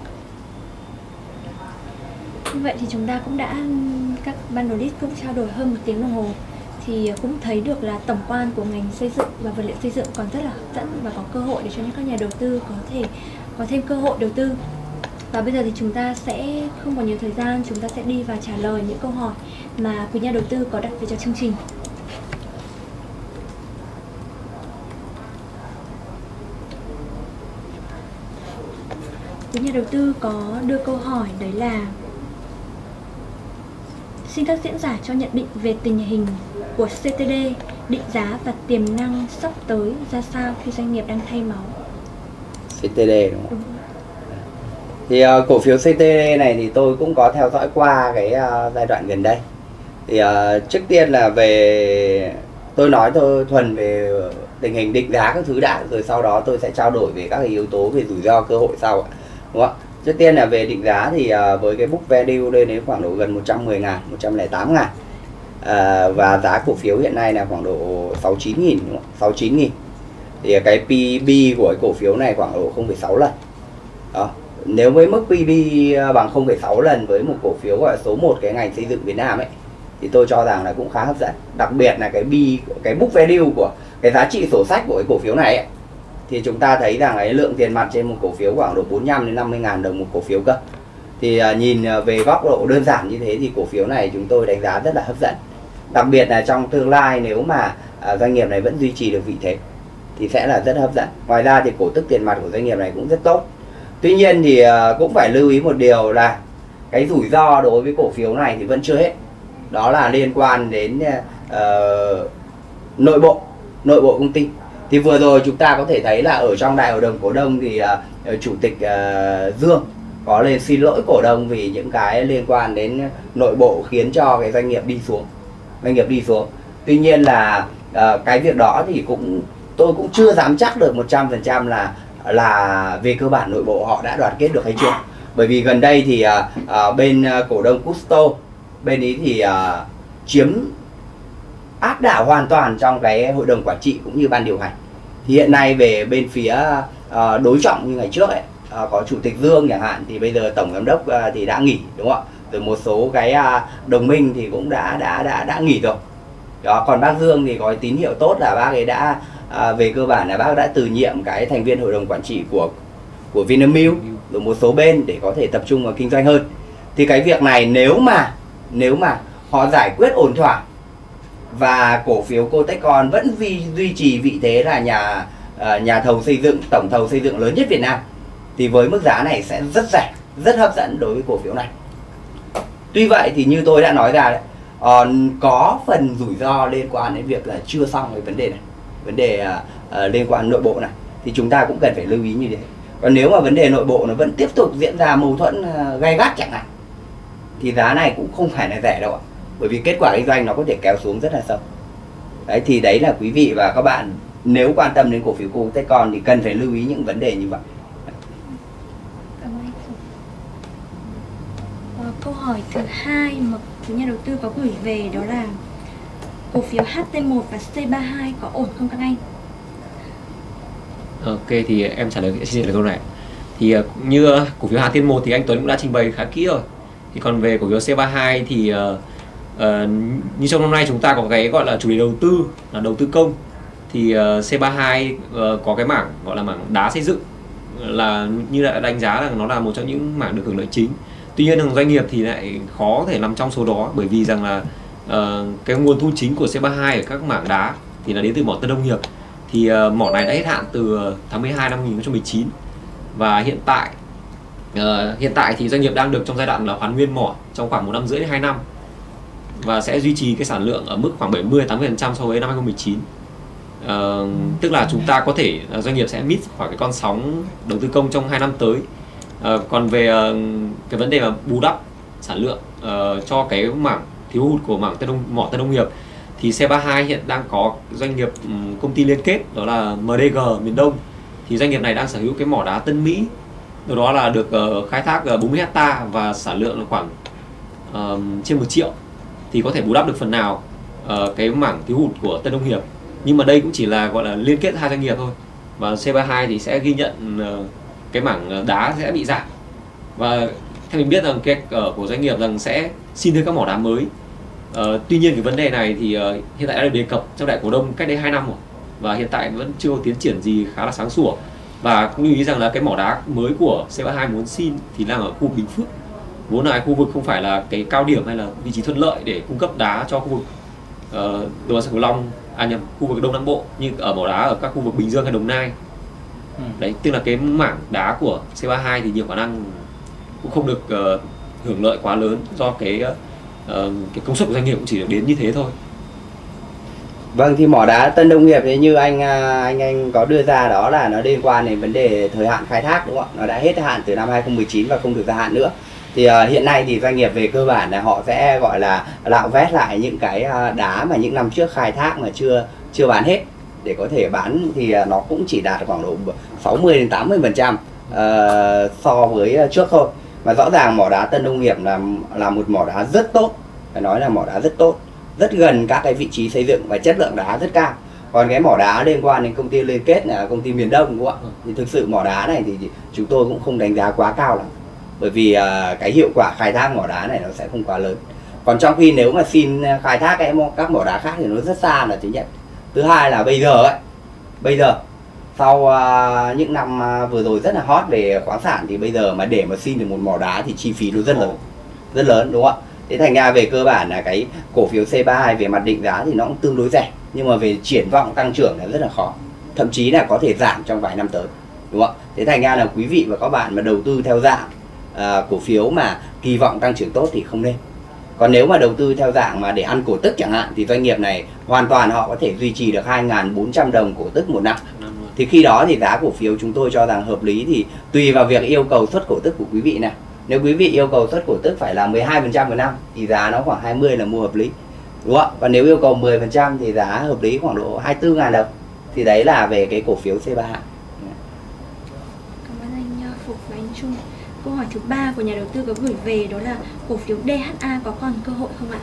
Như vậy thì chúng ta cũng đã, các ban đầu list cũng trao đổi hơn một tiếng đồng hồ, thì cũng thấy được là tổng quan của ngành xây dựng và vật liệu xây dựng còn rất là hấp dẫn và có cơ hội để cho những các nhà đầu tư có thể có thêm cơ hội đầu tư. Và bây giờ thì chúng ta sẽ không còn nhiều thời gian, chúng ta sẽ đi vào trả lời những câu hỏi mà quý nhà đầu tư có đặt về cho chương trình. Quý nhà đầu tư có đưa câu hỏi đấy là: xin các diễn giả cho nhận định về tình hình của xê tê đê, định giá và tiềm năng sắp tới ra sao khi doanh nghiệp đang thay máu.
xê tê đê đúng không? Đúng. Thì uh, cổ phiếu xê tê đê này thì tôi cũng có theo dõi qua cái uh, giai đoạn gần đây. Thì uh, trước tiên là về, tôi nói tôi thuần về tình hình định giá các thứ đã, rồi sau đó tôi sẽ trao đổi về các cái yếu tố về rủi ro cơ hội sau, đúng không? Trước tiên là về định giá thì uh, với cái book value lên đến khoảng độ gần một trăm mười ngàn, một trăm lẻ tám ngàn, uh, và giá cổ phiếu hiện nay là khoảng độ sáu mươi chín nghìn, đúng không? sáu mươi chín nghìn. Thì cái pê bê của cái cổ phiếu này khoảng độ không phẩy sáu lần. Đó. Nếu với mức pê bê bằng không phẩy sáu lần với một cổ phiếu gọi là số một cái ngành xây dựng Việt Nam ấy, thì tôi cho rằng là cũng khá hấp dẫn. Đặc biệt là cái B, cái book value của cái giá trị sổ sách của cái cổ phiếu này ấy, thì chúng ta thấy rằng cái lượng tiền mặt trên một cổ phiếu khoảng độ bốn mươi lăm đến năm mươi ngàn đồng một cổ phiếu cơ. Thì uh, nhìn về góc độ đơn giản như thế thì cổ phiếu này chúng tôi đánh giá rất là hấp dẫn. Đặc biệt là trong tương lai nếu mà uh, doanh nghiệp này vẫn duy trì được vị thế thì sẽ là rất hấp dẫn. Ngoài ra thì cổ tức tiền mặt của doanh nghiệp này cũng rất tốt. Tuy nhiên thì uh, cũng phải lưu ý một điều là cái rủi ro đối với cổ phiếu này thì vẫn chưa hết. Đó là liên quan đến uh, nội bộ, nội bộ công ty. Thì vừa rồi chúng ta có thể thấy là ở trong đại hội đồng cổ đông thì uh, chủ tịch uh, Dương có lên xin lỗi cổ đông vì những cái liên quan đến nội bộ khiến cho cái doanh nghiệp đi xuống, doanh nghiệp đi xuống. Tuy nhiên là uh, cái việc đó thì cũng tôi cũng chưa dám chắc được một trăm phần trăm là là về cơ bản nội bộ họ đã đoàn kết được hay chưa. Bởi vì gần đây thì uh, uh, bên uh, cổ đông Custo, bên ý thì uh, chiếm áp đảo hoàn toàn trong cái hội đồng quản trị cũng như ban điều hành. Thì hiện nay về bên phía uh, đối trọng như ngày trước ấy, uh, có chủ tịch Dương chẳng hạn, thì bây giờ tổng giám đốc uh, thì đã nghỉ, đúng không ạ? Rồi một số cái uh, đồng minh thì cũng đã đã đã đã nghỉ rồi. Đó, còn bác Dương thì có tín hiệu tốt là bác ấy đã à, về cơ bản là bác đã từ nhiệm cái thành viên hội đồng quản trị của của Vinamilk rồi một số bên để có thể tập trung vào kinh doanh hơn. Thì cái việc này nếu mà nếu mà họ giải quyết ổn thỏa và cổ phiếu Cotecon vẫn duy, duy trì vị thế là nhà uh, nhà thầu xây dựng, tổng thầu xây dựng lớn nhất Việt Nam, thì với mức giá này sẽ rất rẻ, rất hấp dẫn đối với cổ phiếu này. Tuy vậy thì như tôi đã nói ra đấy, uh, có phần rủi ro liên quan đến việc là chưa xong cái vấn đề này, vấn đề uh, uh, liên quan nội bộ này, thì chúng ta cũng cần phải lưu ý như thế. Còn nếu mà vấn đề nội bộ nó vẫn tiếp tục diễn ra mâu thuẫn uh, gay gắt chẳng hạn, thì giá này cũng không phải là rẻ đâu ạ. Bởi vì kết quả kinh doanh nó có thể kéo xuống rất là sâu. Đấy, thì đấy là quý vị và các bạn nếu quan tâm đến cổ phiếu Cotecon thì cần phải lưu ý những vấn đề như vậy.
Cảm ơn anh Phục. Ờ, câu hỏi thứ hai mà nhà đầu tư có gửi về đó là cổ phiếu H T một và C ba hai có ổn không các anh?
Ok, thì em trả lời xin trả lời câu này. Thì uh, như uh, cổ phiếu H T một thì anh Tuấn cũng đã trình bày khá kỹ rồi. Thì còn về cổ phiếu C ba hai thì uh, uh, như trong năm nay chúng ta có cái gọi là chủ đề đầu tư là đầu tư công. Thì uh, C ba hai uh, có cái mảng gọi là mảng đá xây dựng, là như đã đánh giá là nó là một trong những mảng được hưởng lợi chính. Tuy nhiên doanh nghiệp thì lại khó thể nằm trong số đó, bởi vì rằng là uh, cái nguồn thu chính của C ba hai ở các mảng đá thì là đến từ mỏ Tân Đông Hiệp. Thì uh, mỏ này đã hết hạn từ tháng mười hai năm hai nghìn không trăm mười chín, và hiện tại uh, hiện tại thì doanh nghiệp đang được trong giai đoạn là hoàn nguyên mỏ trong khoảng một năm rưỡi đến hai năm, và sẽ duy trì cái sản lượng ở mức khoảng bảy mươi đến tám mươi phần trăm so với năm hai nghìn không trăm mười chín. Uh, tức là chúng ta có thể uh, doanh nghiệp sẽ miss khoảng cái con sóng đầu tư công trong hai năm tới. Uh, còn về uh, cái vấn đề mà bù đắp sản lượng uh, cho cái mảng thiếu hụt của mảng Tân Đông, mỏ Tân Đông Hiệp, thì C ba hai hiện đang có doanh nghiệp um, công ty liên kết đó là M D G miền Đông. Thì doanh nghiệp này đang sở hữu cái mỏ đá Tân Mỹ, từ đó là được uh, khai thác uh, bốn mươi hecta và sản lượng là khoảng uh, trên một triệu, thì có thể bù đắp được phần nào uh, cái mảng thiếu hụt của Tân Đông Hiệp. Nhưng mà đây cũng chỉ là gọi là liên kết hai doanh nghiệp thôi, và C ba hai thì sẽ ghi nhận uh, cái mảng đá sẽ bị giảm. Và theo mình biết rằng cái ở của doanh nghiệp rằng sẽ xin thêm các mỏ đá mới. Uh, tuy nhiên cái vấn đề này thì uh, hiện tại đã được đề cập trong đại cổ đông cách đây hai năm rồi, và hiện tại vẫn chưa có tiến triển gì khá là sáng sủa. Và cũng lưu ý rằng là cái mỏ đá mới của C ba hai muốn xin thì đang ở khu Bình Phước, vốn là khu vực không phải là cái cao điểm hay là vị trí thuận lợi để cung cấp đá cho khu vực uh, Đồng bằng sông Cửu Long, à nhầm, khu vực Đông Nam Bộ, như ở mỏ đá ở các khu vực Bình Dương hay Đồng Nai. Ừ. Đấy, tức là cái mảng đá của C ba hai thì nhiều khả năng cũng không được uh, hưởng lợi quá lớn, do cái uh, cái công suất của doanh nghiệp cũng chỉ được đến như thế thôi.
Vâng, thì mỏ đá Tân Đông Hiệp thì như anh anh anh có đưa ra đó là nó liên quan đến vấn đề thời hạn khai thác, đúng không ạ? Nó đã hết hạn từ năm hai nghìn không trăm mười chín và không được gia hạn nữa. Thì uh, hiện nay thì doanh nghiệp về cơ bản là họ sẽ gọi là lạo vét lại những cái đá mà những năm trước khai thác mà chưa chưa bán hết để có thể bán, thì uh, nó cũng chỉ đạt khoảng độ sáu mươi đến tám mươi phần trăm uh, so với trước thôi. Mà rõ ràng mỏ đá Tân Đông Hiệp là là một mỏ đá rất tốt, phải nói là mỏ đá rất tốt, rất gần các cái vị trí xây dựng và chất lượng đá rất cao. Còn cái mỏ đá liên quan đến công ty liên kết là công ty miền Đông, đúng không ạ? Thì thực sự mỏ đá này thì chúng tôi cũng không đánh giá quá cao lắm, bởi vì uh, cái hiệu quả khai thác mỏ đá này nó sẽ không quá lớn. Còn trong khi nếu mà xin khai thác cái các mỏ đá khác thì nó rất xa là thứ nhất. Thứ hai là bây giờ ấy, bây giờ sau uh, những năm uh, vừa rồi rất là hot về khoáng sản, thì bây giờ mà để mà xin được một mỏ đá thì chi phí nó rất lớn, rất lớn, đúng không ạ? Thế thành ra về cơ bản là cái cổ phiếu C ba hai về mặt định giá thì nó cũng tương đối rẻ, nhưng mà về triển vọng tăng trưởng là rất là khó, thậm chí là có thể giảm trong vài năm tới, đúng không ạ? Thế thành ra là quý vị và các bạn mà đầu tư theo dạng uh, cổ phiếu mà kỳ vọng tăng trưởng tốt thì không nên. Còn nếu mà đầu tư theo dạng mà để ăn cổ tức chẳng hạn, thì doanh nghiệp này hoàn toàn họ có thể duy trì được hai nghìn bốn trăm đồng cổ tức một năm. Thì khi đó thì giá cổ phiếu chúng tôi cho rằng hợp lý, thì tùy vào việc yêu cầu suất cổ tức của quý vị này. Nếu quý vị yêu cầu suất cổ tức phải là mười hai phần trăm một năm thì giá nó khoảng hai mươi là mua hợp lý, đúng không ạ? Và nếu yêu cầu mười phần trăm thì giá hợp lý khoảng độ hai mươi tư nghìn đồng. Thì đấy là về cái cổ phiếu C ba hai.
Cảm ơn anh Phục và anh Trung. Câu hỏi thứ ba của nhà đầu tư có gửi về đó là cổ phiếu D H A có còn cơ hội không ạ?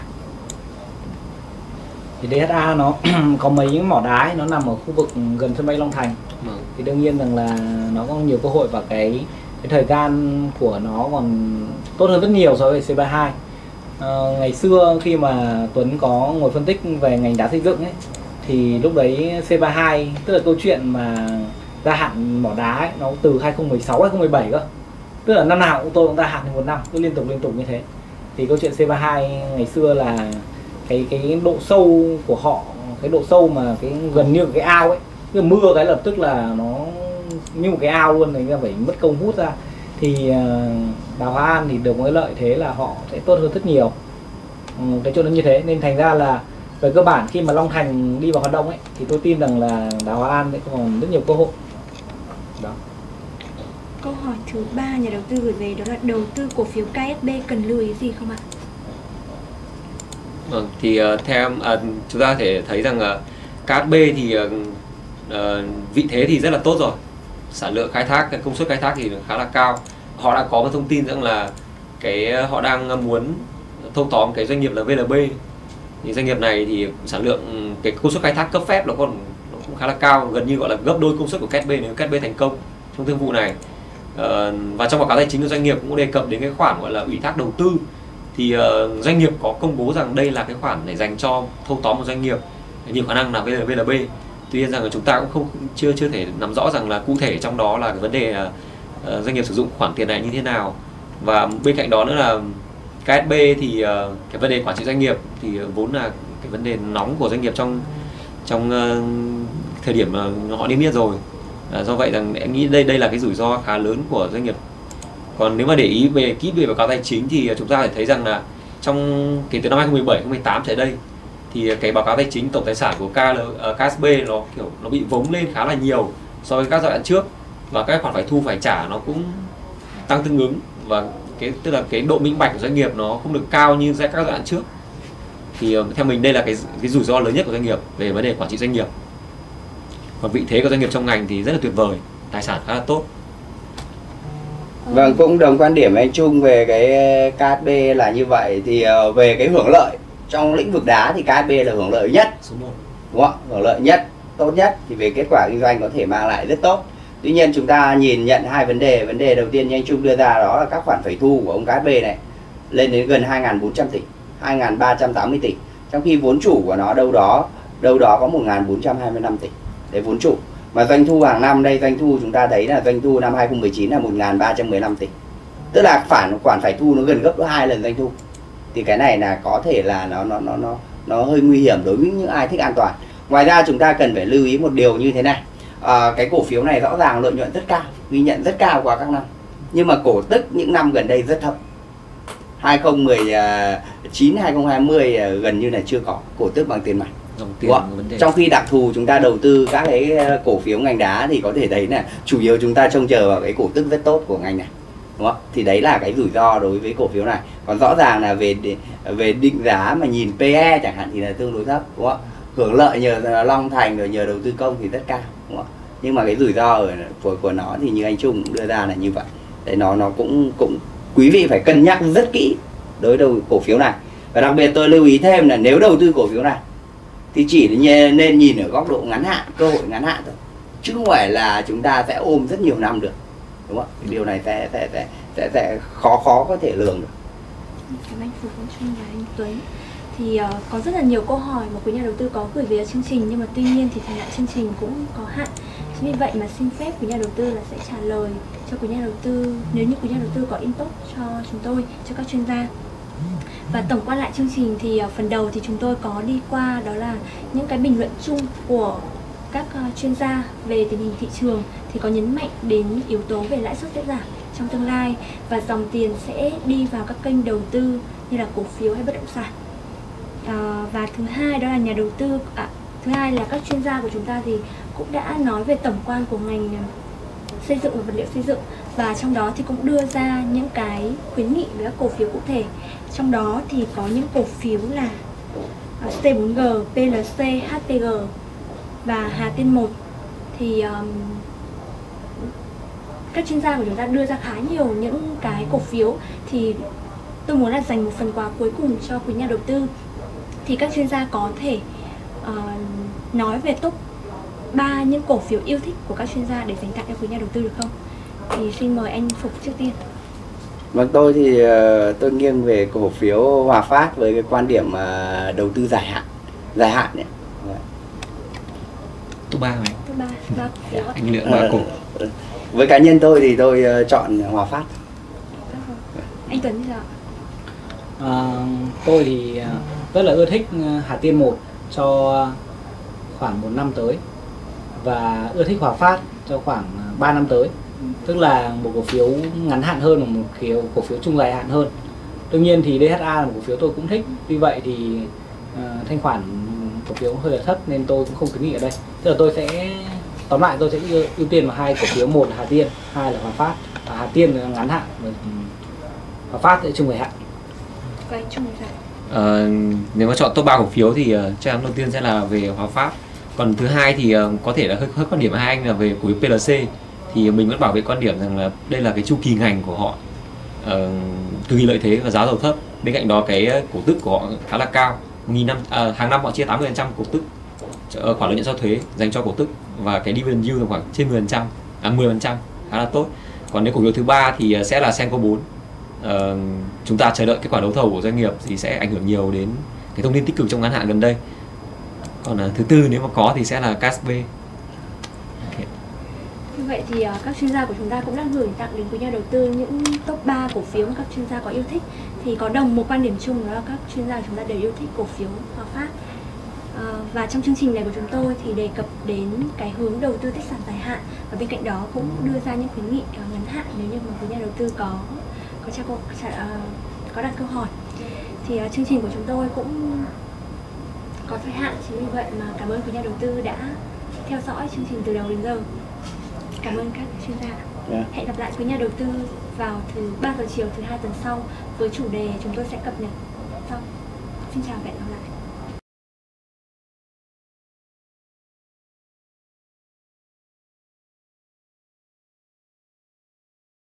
Thì D H A nó có mấy những mỏ đá ấy, nó nằm ở khu vực gần sân bay Long Thành. Ừ. Thì đương nhiên rằng là nó có nhiều cơ hội, và cái cái thời gian của nó còn tốt hơn rất nhiều so với C ba hai. Ờ, ngày xưa khi mà Tuấn có ngồi phân tích về ngành đá xây dựng ấy, thì lúc đấy C ba mươi hai, tức là câu chuyện mà gia hạn mỏ đá ấy, nó từ hai không một sáu hai không một bảy cơ, tức là năm nào cũng tôi cũng gia hạn một năm, cứ liên tục liên tục như thế. Thì câu chuyện C ba mươi hai ngày xưa là cái cái độ sâu của họ, cái độ sâu mà cái gần như cái ao ấy, cứ mưa cái lập tức là nó như một cái ao luôn, người ta phải mất công hút ra. Thì Đào Hoa An thì được một cái lợi thế là họ sẽ tốt hơn rất nhiều. Ừ, cái chỗ nó như thế nên thành ra là về cơ bản khi mà Long Thành đi vào hoạt động ấy thì tôi tin rằng là Đào Hoa An sẽ còn rất nhiều cơ hội. Đó.
Câu hỏi thứ ba nhà đầu tư gửi về đó là đầu tư cổ phiếu ca ét bê cần lưu ý gì không ạ?
Vâng, thì uh, theo uh, chúng ta có thể thấy rằng uh, ca ét bê thì uh, uh, vị thế thì rất là tốt rồi, sản lượng khai thác, cái công suất khai thác thì khá là cao. Họ đã có một thông tin rằng là cái họ đang muốn thâu tóm cái doanh nghiệp là vê lờ bê. Thì doanh nghiệp này thì sản lượng, cái công suất khai thác cấp phép nó còn nó cũng khá là cao, gần như gọi là gấp đôi công suất của ca ét bê nếu ca ét bê thành công trong thương vụ này. Uh, và trong báo cáo tài chính của doanh nghiệp cũng đề cập đến cái khoản gọi là ủy thác đầu tư. Thì uh, doanh nghiệp có công bố rằng đây là cái khoản để dành cho thâu tóm một doanh nghiệp, nhiều khả năng là vê lờ bê. Tuy nhiên rằng là chúng ta cũng không chưa chưa thể nắm rõ rằng là cụ thể trong đó là cái vấn đề uh, doanh nghiệp sử dụng khoản tiền này như thế nào. Và bên cạnh đó nữa là ca ét bê thì uh, cái vấn đề quản trị doanh nghiệp thì vốn là cái vấn đề nóng của doanh nghiệp trong trong uh, thời điểm mà họ niêm yết rồi. À, do vậy rằng em nghĩ đây đây là cái rủi ro khá lớn của doanh nghiệp. Còn nếu mà để ý về kỹ về báo cáo tài chính thì chúng ta phải thấy rằng là trong kể từ năm hai không một bảy hai không một tám trở đây thì cái báo cáo tài chính tổng tài sản của ca ét bê nó kiểu nó bị vống lên khá là nhiều so với các giai đoạn trước, và các khoản phải thu phải trả nó cũng tăng tương ứng, và cái tức là cái độ minh bạch của doanh nghiệp nó không được cao như các giai đoạn trước. Thì theo mình đây là cái cái rủi ro lớn nhất của doanh nghiệp về vấn đề quản trị doanh nghiệp. Còn vị thế của doanh nghiệp trong ngành thì rất là tuyệt vời, tài sản khá là tốt.
Vâng, cũng đồng quan điểm với anh Trung về cái ca ét bê là như vậy. Thì uh, về cái hưởng lợi trong lĩnh vực đá thì ca ét bê là hưởng lợi nhất, đúng không? Hưởng lợi nhất, tốt nhất, thì về kết quả kinh doanh có thể mang lại rất tốt. Tuy nhiên chúng ta nhìn nhận hai vấn đề. Vấn đề đầu tiên như anh Trung đưa ra đó là các khoản phải thu của ông ca ét bê này lên đến gần hai nghìn bốn trăm tỷ, hai nghìn ba trăm tám mươi tỷ, trong khi vốn chủ của nó đâu đó đâu đó có một nghìn bốn trăm hai mươi lăm tỷ để vốn chủ. Mà doanh thu hàng năm đây, doanh thu chúng ta thấy là doanh thu năm hai không một chín là một nghìn ba trăm mười lăm tỷ. Tức là khoản khoản phải thu nó gần gấp hai lần doanh thu. Thì cái này là có thể là nó nó nó nó nó hơi nguy hiểm đối với những ai thích an toàn. Ngoài ra chúng ta cần phải lưu ý một điều như thế này. À, cái cổ phiếu này rõ ràng lợi nhuận rất cao, ghi nhận rất cao qua các năm. Nhưng mà cổ tức những năm gần đây rất thấp. hai không một chín hai không hai không gần như là chưa có cổ tức bằng tiền mặt.
Tiền
trong khi đặc thù chúng ta đầu tư các cái cổ phiếu ngành đá thì có thể thấy là chủ yếu chúng ta trông chờ vào cái cổ tức rất tốt của ngành này, đúng không? Thì đấy là cái rủi ro đối với cổ phiếu này. Còn rõ ràng là về về định giá mà nhìn pê e chẳng hạn thì là tương đối thấp, đúng không? Hưởng lợi nhờ Long Thành rồi nhờ đầu tư công thì rất cao, đúng không? Nhưng mà cái rủi ro ở, của của nó thì như anh Trung cũng đưa ra là như vậy. Đấy, nó nó cũng cũng quý vị phải cân nhắc rất kỹ đối với cổ phiếu này. Và đặc biệt tôi lưu ý thêm là nếu đầu tư cổ phiếu này thì chỉ nên nhìn ở góc độ ngắn hạn, cơ hội ngắn hạn thôi, chứ không phải là chúng ta sẽ ôm rất nhiều năm được, đúng không? Điều này sẽ sẽ sẽ sẽ, sẽ khó khó có thể lường được.
Cảm ơn anh Phú Quang Trung và anh Tuấn. Thì uh, có rất là nhiều câu hỏi mà quý nhà đầu tư có gửi về chương trình, nhưng mà tuy nhiên thì thời hạn chương trình cũng có hạn. Chính vì vậy mà xin phép quý nhà đầu tư là sẽ trả lời cho quý nhà đầu tư nếu như quý nhà đầu tư có input cho chúng tôi, cho các chuyên gia. Và tổng quan lại chương trình thì uh, phần đầu thì chúng tôi có đi qua đó là những cái bình luận chung của các uh, chuyên gia về tình hình thị trường, thì có nhấn mạnh đến yếu tố về lãi suất sẽ giảm trong tương lai và dòng tiền sẽ đi vào các kênh đầu tư như là cổ phiếu hay bất động sản. Uh, và thứ hai đó là nhà đầu tư à, thứ hai là các chuyên gia của chúng ta thì cũng đã nói về tổng quan của ngành xây dựng và vật liệu xây dựng, và trong đó thì cũng đưa ra những cái khuyến nghị về các cổ phiếu cụ thể. Trong đó thì có những cổ phiếu là C bốn G, pê lờ xê, hát pê giê và Hà Tiên một. Thì um, các chuyên gia của chúng ta đưa ra khá nhiều những cái cổ phiếu, thì tôi muốn là dành một phần quà cuối cùng cho quý nhà đầu tư. Thì các chuyên gia có thể uh, nói về top ba những cổ phiếu yêu thích của các chuyên gia để dành tặng cho quý nhà đầu tư được không? Thì xin mời anh Phục trước tiên.
Vâng, tôi thì ờ, tôi nghiêng về cổ phiếu Hòa Phát với cái quan điểm ờ, đầu tư dài hạn, dài hạn đấy.
Top ba này.
Top ba, ba cổ phiếu ạ.
Anh lựa ba cổ.
Ờ, với cá nhân tôi thì tôi ờ, chọn Hòa Phát.
Anh Tuấn như sao ạ?
À, tôi thì à, rất là ưa thích à, Hà Tiên một cho khoảng một năm tới và ưa thích Hòa Phát cho khoảng à, ba năm tới. Tức là một cổ phiếu ngắn hạn hơn và một kiểu cổ phiếu trung dài hạn hơn. Tuy nhiên thì đê hát a là một cổ phiếu tôi cũng thích. Tuy vậy thì à, thanh khoản cổ phiếu hơi là thấp nên tôi cũng không khuyến nghị ở đây. Tức là tôi sẽ tóm lại tôi sẽ ưu, ưu tiên vào hai cổ phiếu, một là Hà Tiên, hai là Hòa Phát. Và Hà Tiên là ngắn hạn và Hòa Phát sẽ trung dài hạn.
Vậy chung là
Ờ, nếu mà chọn top ba cổ phiếu thì uh, chắc chắn đầu tiên sẽ là về Hòa Phát. Còn thứ hai thì uh, có thể là hơi, hơi quan điểm hai anh là về cổ phiếu pê lờ xê. Thì mình vẫn bảo vệ quan điểm rằng là đây là cái chu kỳ ngành của họ uh, cực kỳ lợi thế và giá dầu thấp. Bên cạnh đó cái cổ tức của họ khá là cao. Nghìn năm, uh, hàng năm họ chia tám mươi phần trăm cổ tức uh, khoản lợi nhuận sau thuế dành cho cổ tức, và cái dividend yield là khoảng trên mười phần trăm, à mười phần trăm khá là tốt. Còn nếu cổ phiếu thứ ba thì uh, sẽ là Senco bốn. Uh, chúng ta chờ đợi kết quả đấu thầu của doanh nghiệp thì sẽ ảnh hưởng nhiều đến cái thông tin tích cực trong ngắn hạn gần đây. Còn uh, thứ tư nếu mà có thì sẽ là ca ét bê. Okay.
Như vậy thì uh, các chuyên gia của chúng ta cũng đã gửi tặng đến quý nhà đầu tư những top ba cổ phiếu mà các chuyên gia có yêu thích. Thì có đồng một quan điểm chung, đó là các chuyên gia của chúng ta đều yêu thích cổ phiếu Hòa Phát. Uh, và trong chương trình này của chúng tôi thì đề cập đến cái hướng đầu tư tích sản dài hạn, và bên cạnh đó cũng đưa ra những khuyến nghị uh, ngắn hạn nếu như mà quý nhà đầu tư có có trả câu trả, uh, có đặt câu hỏi. Thì uh, chương trình của chúng tôi cũng có thời hạn, chính vì vậy mà cảm ơn quý nhà đầu tư đã theo dõi chương trình từ đầu đến giờ. Cảm ơn các chuyên gia.
Yeah.
Hẹn gặp lại quý nhà đầu tư vào thứ ba giờ chiều thứ hai tuần sau với chủ đề chúng tôi sẽ cập nhật sau. Xin chào và hẹn gặp lại.